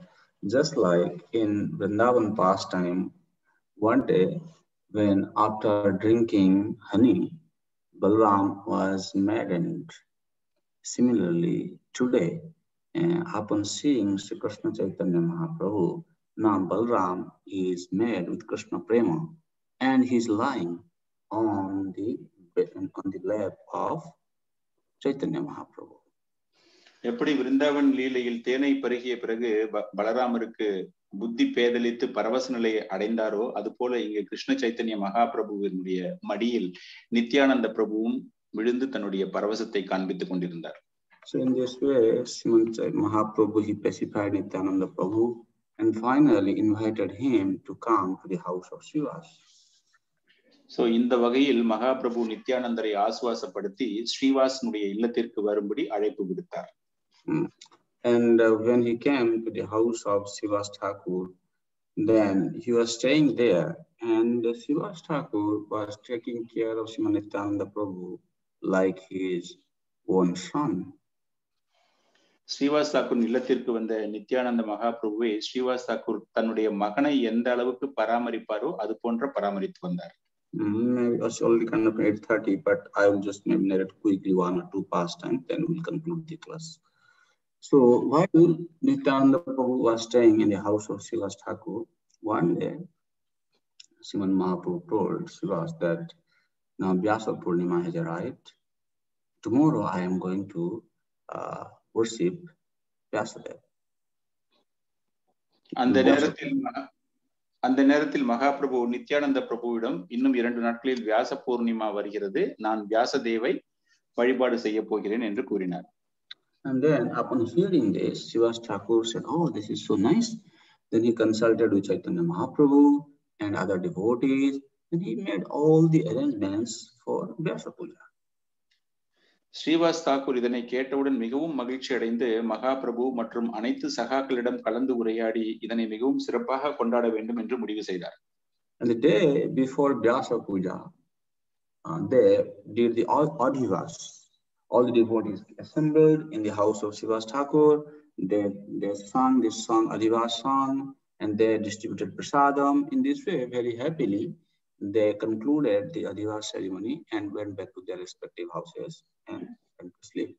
Just like in Vrindavan pastime, one day when after drinking honey, Balram was maddened. Similarly, today, upon seeing Sri Krishna Chaitanya Mahaprabhu, now Balram is mad with Krishna Prema and he's lying on the lap of Chaitanya Mahaprabhu. எப்படி விருந்தாவன் லீலையில் தேனை பருகிய பிறகு பலராமருக்கு புத்தி பேதலித்து பரவச நிலையை அடைந்தாரோ அது போல இங்கு கிருஷ்ண சைத்தன்ய மகாபிரபுவினுடைய மடியில் நித்யானந்த பிரபுவும் விழுந்து தன்னுடைய பரவசத்தை காண்பித்துக் கொண்டிருந்தார். So in this way, Srimad Mahaprabhu, he pacified Nityananda Prabhu and finally invited him to come to the house of Srivas. So இந்த வகையில் மகாபிரபு நித்யானந்தரை ஆசுவாசப்படுத்தி ஸ்ரீவாசனுடைய இல்லத்திற்கு வரும்படி அழைப்பு விடுத்தார். And when he came to the house of Srivas Thakur, then he was staying there, and Srivas Thakur was taking care of Srimad Nityananda Prabhu like his own son. Srivas Thakur இல்லத்திற்கு வந்த நித்யானந்த மகாபிரபுவை ஸ்ரீவாஸ் தாக்கூர் தன்னுடைய மகனை எந்த அளவுக்கு பராமரிப்பாரோ அது போன்ற பராமரித்து வந்தார். Maybe it's already kind of 8:30, but I will just maybe narrate quickly one or two pastime, then we'll conclude the class. So while Nityananda Prabhu was staying in the house of Srivas Thakur, one day Srimad Mahaprabhu told Srivas that now Vyasa Purnima has arrived. Tomorrow I am going to worship Vyasadeva. அந்த நேரத்தில் மகாபிரபு நித்யானந்த பிரபுவிடம் இன்னும் 2 நாட்களில் வியாச பூர்ணிமா வருகிறது, நான் வியாசதேவை வழிபாடு செய்ய போகிறேன் என்று கூறினார். And then upon hearing this, Srivas Thakur said, "Oh, this is so nice." Then he consulted with Chaitanya Mahaprabhu and other devotees, and he made all the arrangements for Vyasa Puja. Srivas Thakur இதனை கேட்டவுடன் மிகவும் மகிழ்ச்சி அடைந்து மகாபிரபு மற்றும் அனைத்து சகாக்களிடம் கலந்து உரையாடி இதனை மிகவும் சிறப்பாக கொண்டாட வேண்டும் என்று முடிவு செய்தார். And the day before Vyasa Puja, they did the adhivas. All the devotees assembled in the house of Srivas Thakur. They sang this song, Adhivas song, and they distributed prasadam. In this way, very happily, they concluded the Adhivas ceremony and went back to their respective houses and went to sleep.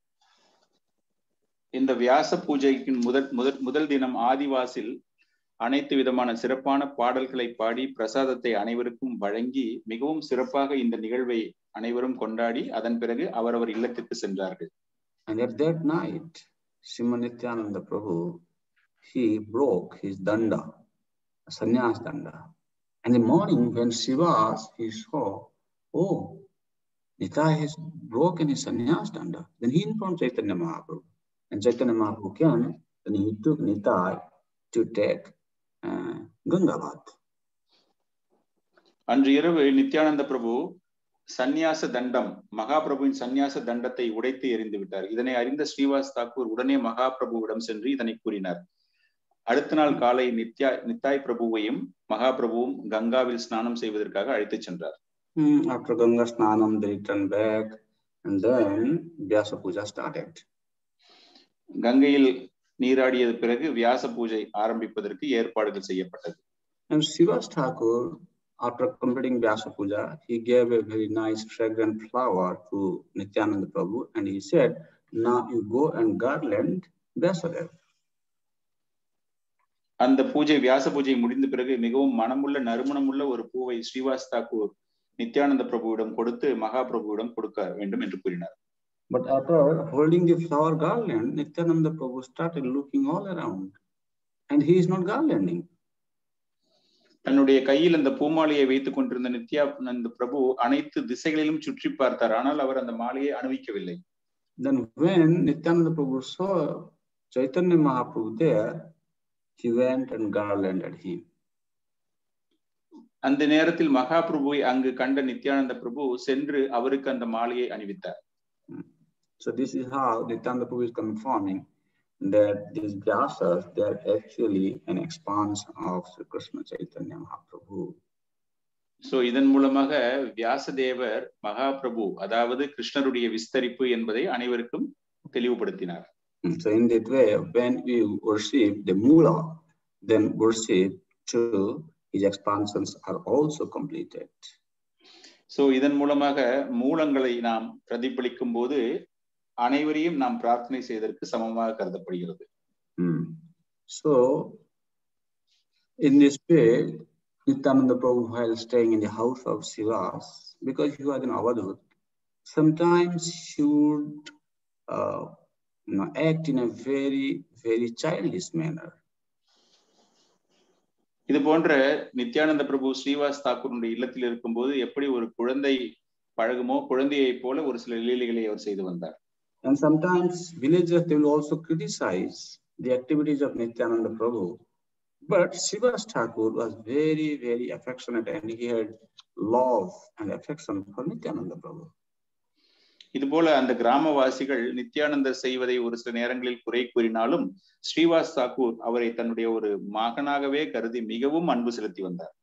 இந்த வியாச பூஜைக்கு முதல் தினம் ஆதிவாசில் அனைத்து விதமான சிறப்பான பாடல்களை பாடி பிரசாதத்தை அனைவருக்கும் வழங்கி மிகவும் சிறப்பாக இந்த நிகழ்வை அனைவரும் கொண்டாடி அதன் பிறகு அவரவர் இல்லத்திற்கு சென்றார்கள். And at that night, Srimad Nityananda Prabhu, he broke his danda, sannyas danda. And in the morning when Srivas, he saw, oh, Nitai has broken his sannyas danda. Then he informed Chaitanya Mahaprabhu. And Chaitanya Mahaprabhu came, and he took Nitai to take Ganga bath. அன்று இரவு நித்யானந்த பிரபு சந்நியாச தண்டம், மகாபிரபுவின் சந்நியாச தண்டத்தை உடைத்து எறிந்து விட்டார். இதனை அறிந்த ஸ்ரீவாஸ் தாக்கூர் உடனே மகாபிரபுவிடம் சென்று இதனை கூறினார். அடுத்த நாள் காலை நித்தாய் பிரபுவையும் மகாபிரபுவும் கங்காவில் ஸ்நானம் செய்வதற்காக அழைத்துச் சென்றார். After Ganga Snanam, they returned back, and then Vyasa Puja started. கங்கையில் நீராடியது பிறகு வியாச பூஜை ஆரம்பிப்பதற்கு ஏற்பாடுகள் செய்யப்பட்டது. And Srivas Thakur, after completing Vyasa Puja, he gave a very nice fragrant flower to Nityananda Prabhu, and he said, "Now you go and garland Vyasadeva." அந்த பூஜை வியாச பூஜை முடிந்த பிறகு மிகவும் மனமுள்ள நறுமணமுள்ள ஒரு பூவை ஸ்ரீவாஸ் தாக்கூர் நித்யானந்த பிரபுவிடம் கொடுத்து மகாபிரபுவிடம் கொடுக்க வேண்டும் என்று கூறினார். But after holding the flower garland, Nityananda Prabhu started looking all around, and he is not garlanding. தன்னுடைய கையில் அந்த பூமாலையை வைத்துக் கொண்டிருந்த நித்யானந்த பிரபு அனைத்து திசைகளிலும் சுற்றி பார்த்தார், ஆனால் அவர் அந்த மாலையை அணிவிக்கவில்லை. Then when Nityananda Prabhu saw Chaitanya Mahaprabhu there, he went and garlanded him. அந்த நேரத்தில் மகாபிரபுவை அங்கு கண்ட நித்யானந்த பிரபு சென்று அவருக்கு அந்த மாலையை அணிவித்தார். So this is how Nityananda Prabhu is confirming that these Vyasas, they are actually an expanse of Sri Krishna Chaitanya Mahaprabhu. So இதன் மூலமாக வியாசதேவர் மகாபிரபு, அதாவது கிருஷ்ணருடைய விஸ்தரிப்பு என்பதை அனைவருக்கும் தெளிவுபடுத்தினார். So in that way, when we worship the Mula, then worship to his expansions are also completed. So இதன் மூலமாக மூலங்களை நாம் பிரதிபலிக்கும் போது அனைவரையும் நாம் பிரார்த்தனை செய்வதற்கு சமமாக கருதப்படுகிறது. So in this way, Nityananda Prabhu, while staying in the house of Sivas, because he was an Avadhut, sometimes he would act in a very, very childish manner. இது போன்ற நித்யானந்த பிரபு ஸ்ரீவாஸ் தாக்கூருடைய இல்லத்தில் இருக்கும்போது எப்படி ஒரு குழந்தை பழகுமோ குழந்தையை போல ஒரு சில லீலைகளை அவர் செய்து வந்தார். And sometimes villagers, they will also criticize the activities of Nityananda Prabhu. But Srivas Thakur was very, very affectionate and he had love and affection for Nityananda Prabhu. இது போல அந்த கிராமவாசிகள் நித்யானந்தர் செய்வதை ஒரு சில நேரங்களில் குறை கூறினாலும் ஸ்ரீவாஸ் தாக்கூர் அவரை தன்னுடைய ஒரு மகனாகவே கருதி மிகவும் அன்பு செலுத்தி வந்தார்.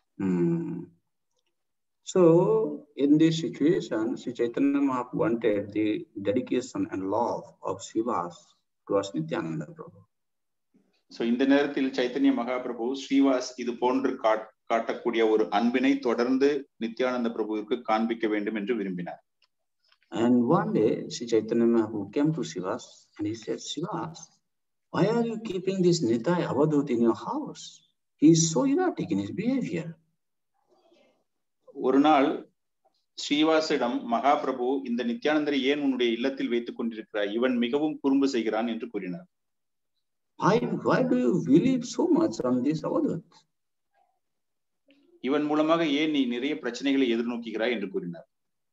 So in this situation, Sri Chaitanya Mahaprabhu wanted the dedication and love of Srivas towards Nityananda Prabhu. So இந்த நேரத்தில் சைத்தன்ய மகாபிரபு ஸ்ரீவாஸ் இது போன்று காட்டக்கூடிய ஒரு அன்பினை தொடர்ந்து நித்யானந்த பிரபுவிற்கு காண்பிக்க வேண்டும் என்று விரும்பினார். And one day, Sri Chaitanya Mahaprabhu came to Srivas and he said, Srivas, why are you keeping this Nitai Avadhut in your house? He is so erratic in his behavior. ஒரு நாள் ஸ்ரீவாசிடம் மகாபிரபு இந்த நித்யானந்தரை ஏன் உன்னுடைய இல்லத்தில் வைத்துக் கொண்டிருக்கிறார், இவன் மிகவும் குறும்பு செய்கிறான் என்று கூறினார். Why do you believe so much on this Avadhut? இவன் மூலமாக ஏன் நீ நிறைய பிரச்சனைகளை எதிர்நோக்குகிறாய் என்று கூறினார்.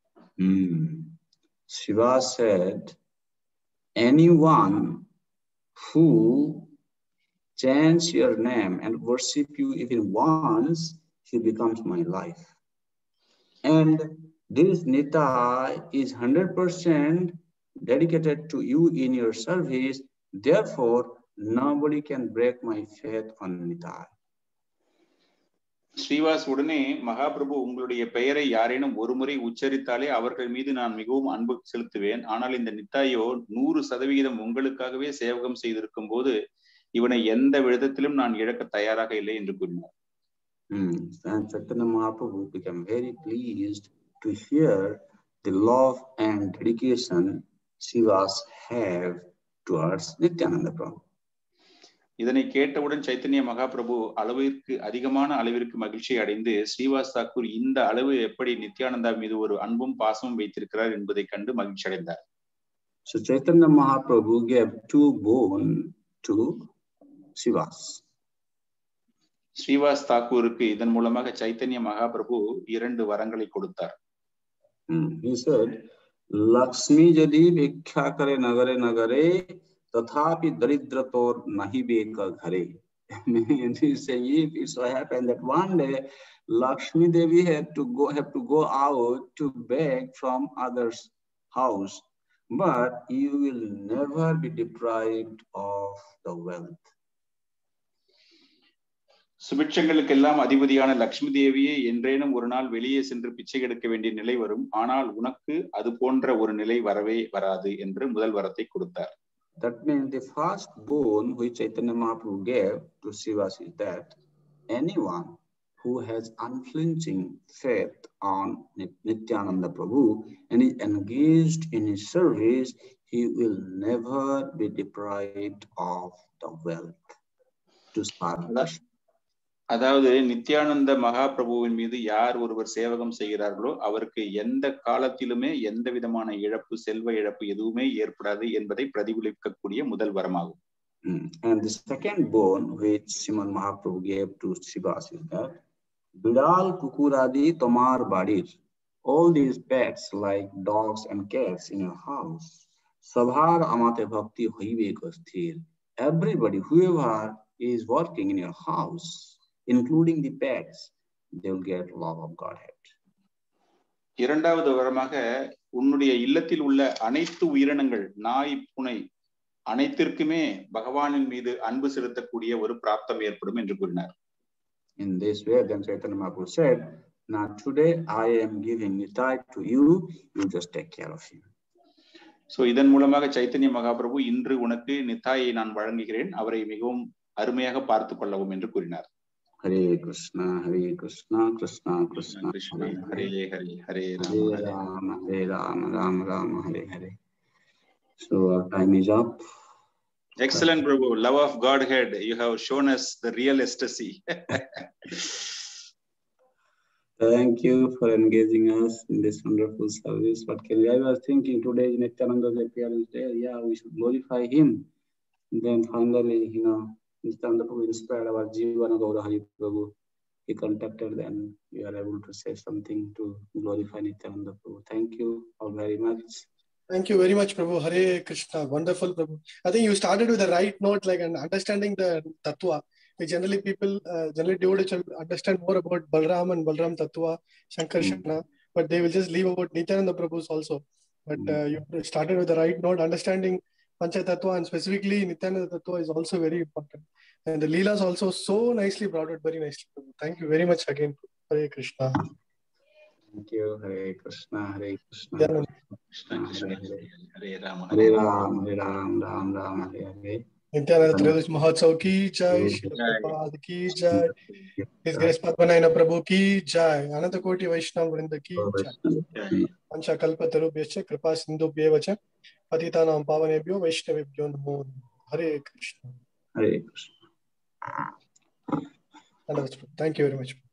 Shiva said, anyone who chants your name and worship you even once, he becomes my life. And this Nitai is 100% dedicated to you in your service. Therefore, nobody can break my faith on Nitai. Srivas உடனே மகாபிரபு உங்களுடைய பெயரை யாரேனும் ஒரு முறை உச்சரித்தாலே அவர்கள் மீது நான் மிகவும் அன்பு செலுத்துவேன். ஆனால் இந்த நித்தாயோ 100% உங்களுக்காகவே சேவகம் செய்திருக்கும் போது இவனை எந்த விதத்திலும் நான் இழக்க தயாராக இல்லை என்று கூறினார். And Chaitanya Mahaprabhu became very pleased to hear the love and dedication Srivas have towards Nityananda Prabhu. இதனை கேட்டவுடன் சைத்தன்ய மகாபிரபு அதிகமான அளவிற்கு மகிழ்ச்சி அடைந்து ஸ்ரீவாஸ் தாக்கூர் இந்த அளவு எப்படி நித்யானந்தா மீது ஒரு அன்பும் பாசமும் வைத்திருக்கிறார் என்பதை கண்டு மகிழ்ச்சி அடைந்தார். So Chaitanya Mahaprabhu gave 2 boon to Srivas. Srivas தாக்கூருக்கு இதன் மூலமாக சைத்தன்ய மகாபிரபு 2 வரங்களை கொடுத்தார். He said, Lakshmi jadi bhikkha kare nagare nagare tathapi daridrator nahi beka ghare. And he is saying, if it so happened that one day Lakshmi Devi have to go out to beg from others' house, but you will never be deprived of the wealth. சுபிட்சங்களுக்கெல்லாம் அதிபதியான லக்ஷ்மி தேவியே என்றேனும் ஒரு நாள் வெளியே சென்று பிச்சை எடுக்க வேண்டிய நிலை வரும், ஆனால் உனக்கு அது போன்ற ஒரு நிலை வரவே வராது என்று முதல் வரத்தை கொடுத்தார். That means the first boon which Chaitanya Mahaprabhu gave to Srivas is that anyone who has unflinching faith on Nityananda Prabhu and is engaged in his service, he will never be deprived of the wealth to serve Krishna. அதாவது நித்யானந்த மகாபிரபுவின் மீது யார் ஒருவர் சேவகம் செய்கிறார்களோ அவருக்கு எந்த காலத்திலுமே எந்த விதமான இழப்பு, செல்வ இழப்பு எதுவுமே ஏற்படாது என்பதை பிரதிபலிக்கக்கூடிய முதல் வரமாகும். And the second boon which Srimad Mahaprabhu gave to Srivas is that Bidal Kukuradi Tomar Badir, all these pets like dogs and cats in your house, Sabhar Amate Bhakti Hoive Kasthir, everybody, whoever is working in your house, including the pets, they will get love of Godhead. இரண்டாவது வரமாக உன்னுடைய இல்லத்தில் உள்ள அனைத்து உயிரினங்கள், நாய், பூனை அனைத்திற்குமே பகவானின் மீது அன்பு செலுத்தக்கூடிய ஒரு பிராப்தம் ஏற்படும் என்று கூறினார். In this way, then Chaitanya Mahaprabhu said, now today I am giving Nitai to you, you just take care of him. So இதன் மூலமாக சைத்தன்ய மகாபிரபு இன்று உனக்கு நித்தாயை நான் வழங்குகிறேன், அவரை மிகவும் அருமையாக பார்த்து கொள்ளவும் என்று கூறினார். Hare Krishna Krishna Krishna Krishna Hare Hare Hare Rama Hare Rama Rama Rama Hare Hare. So our time is up. Excellent, Prabhu. Love of Godhead. You have shown us the real ecstasy. Thank you for engaging us in this wonderful service. What can I was thinking today is Nityananda's appearance day. Yeah, we should glorify him. And then finally, Nityananda Prabhu inspired our Jivana Gaura Hari Prabhu. He contacted them. We are able to say something to glorify Nityananda Prabhu. Thank you all very much. Thank you very much, Prabhu. Hare Krishna. Wonderful, Prabhu. I think you started with the right note, like and understanding the Tattva. Generally, people devotees understand more about Balram and Balram Tattva, Shankarshana, but they will just leave about Nityananda Prabhu's also. But you started with the right note, understanding Pancha Tattva, and specifically Nityananda Tattva is also very important. And the Leelas also so nicely brought out, very nicely, Prabhu. Thank you very much again, Hare Krishna. Thank you. Hare Krishna, Hare Krishna. Hare Rama, Hare Ram, Hare Ram, Ram Ram, Hare Hare. Nityananda Triyodashi Mahotsav ki jai, Srila Prabhupada ki jai, His Grace Padmanayana Prabhu ki jai, Ananta Koti Vaishnava Vrinda ki jai. Pancha Kalpatarubhyascha Kripa Sindhubhyevacha Patitanam Pavanebhyo Vaishnavebhyo Namo Namaha. Hare Krishna. Hare Krishna. Thank you very much.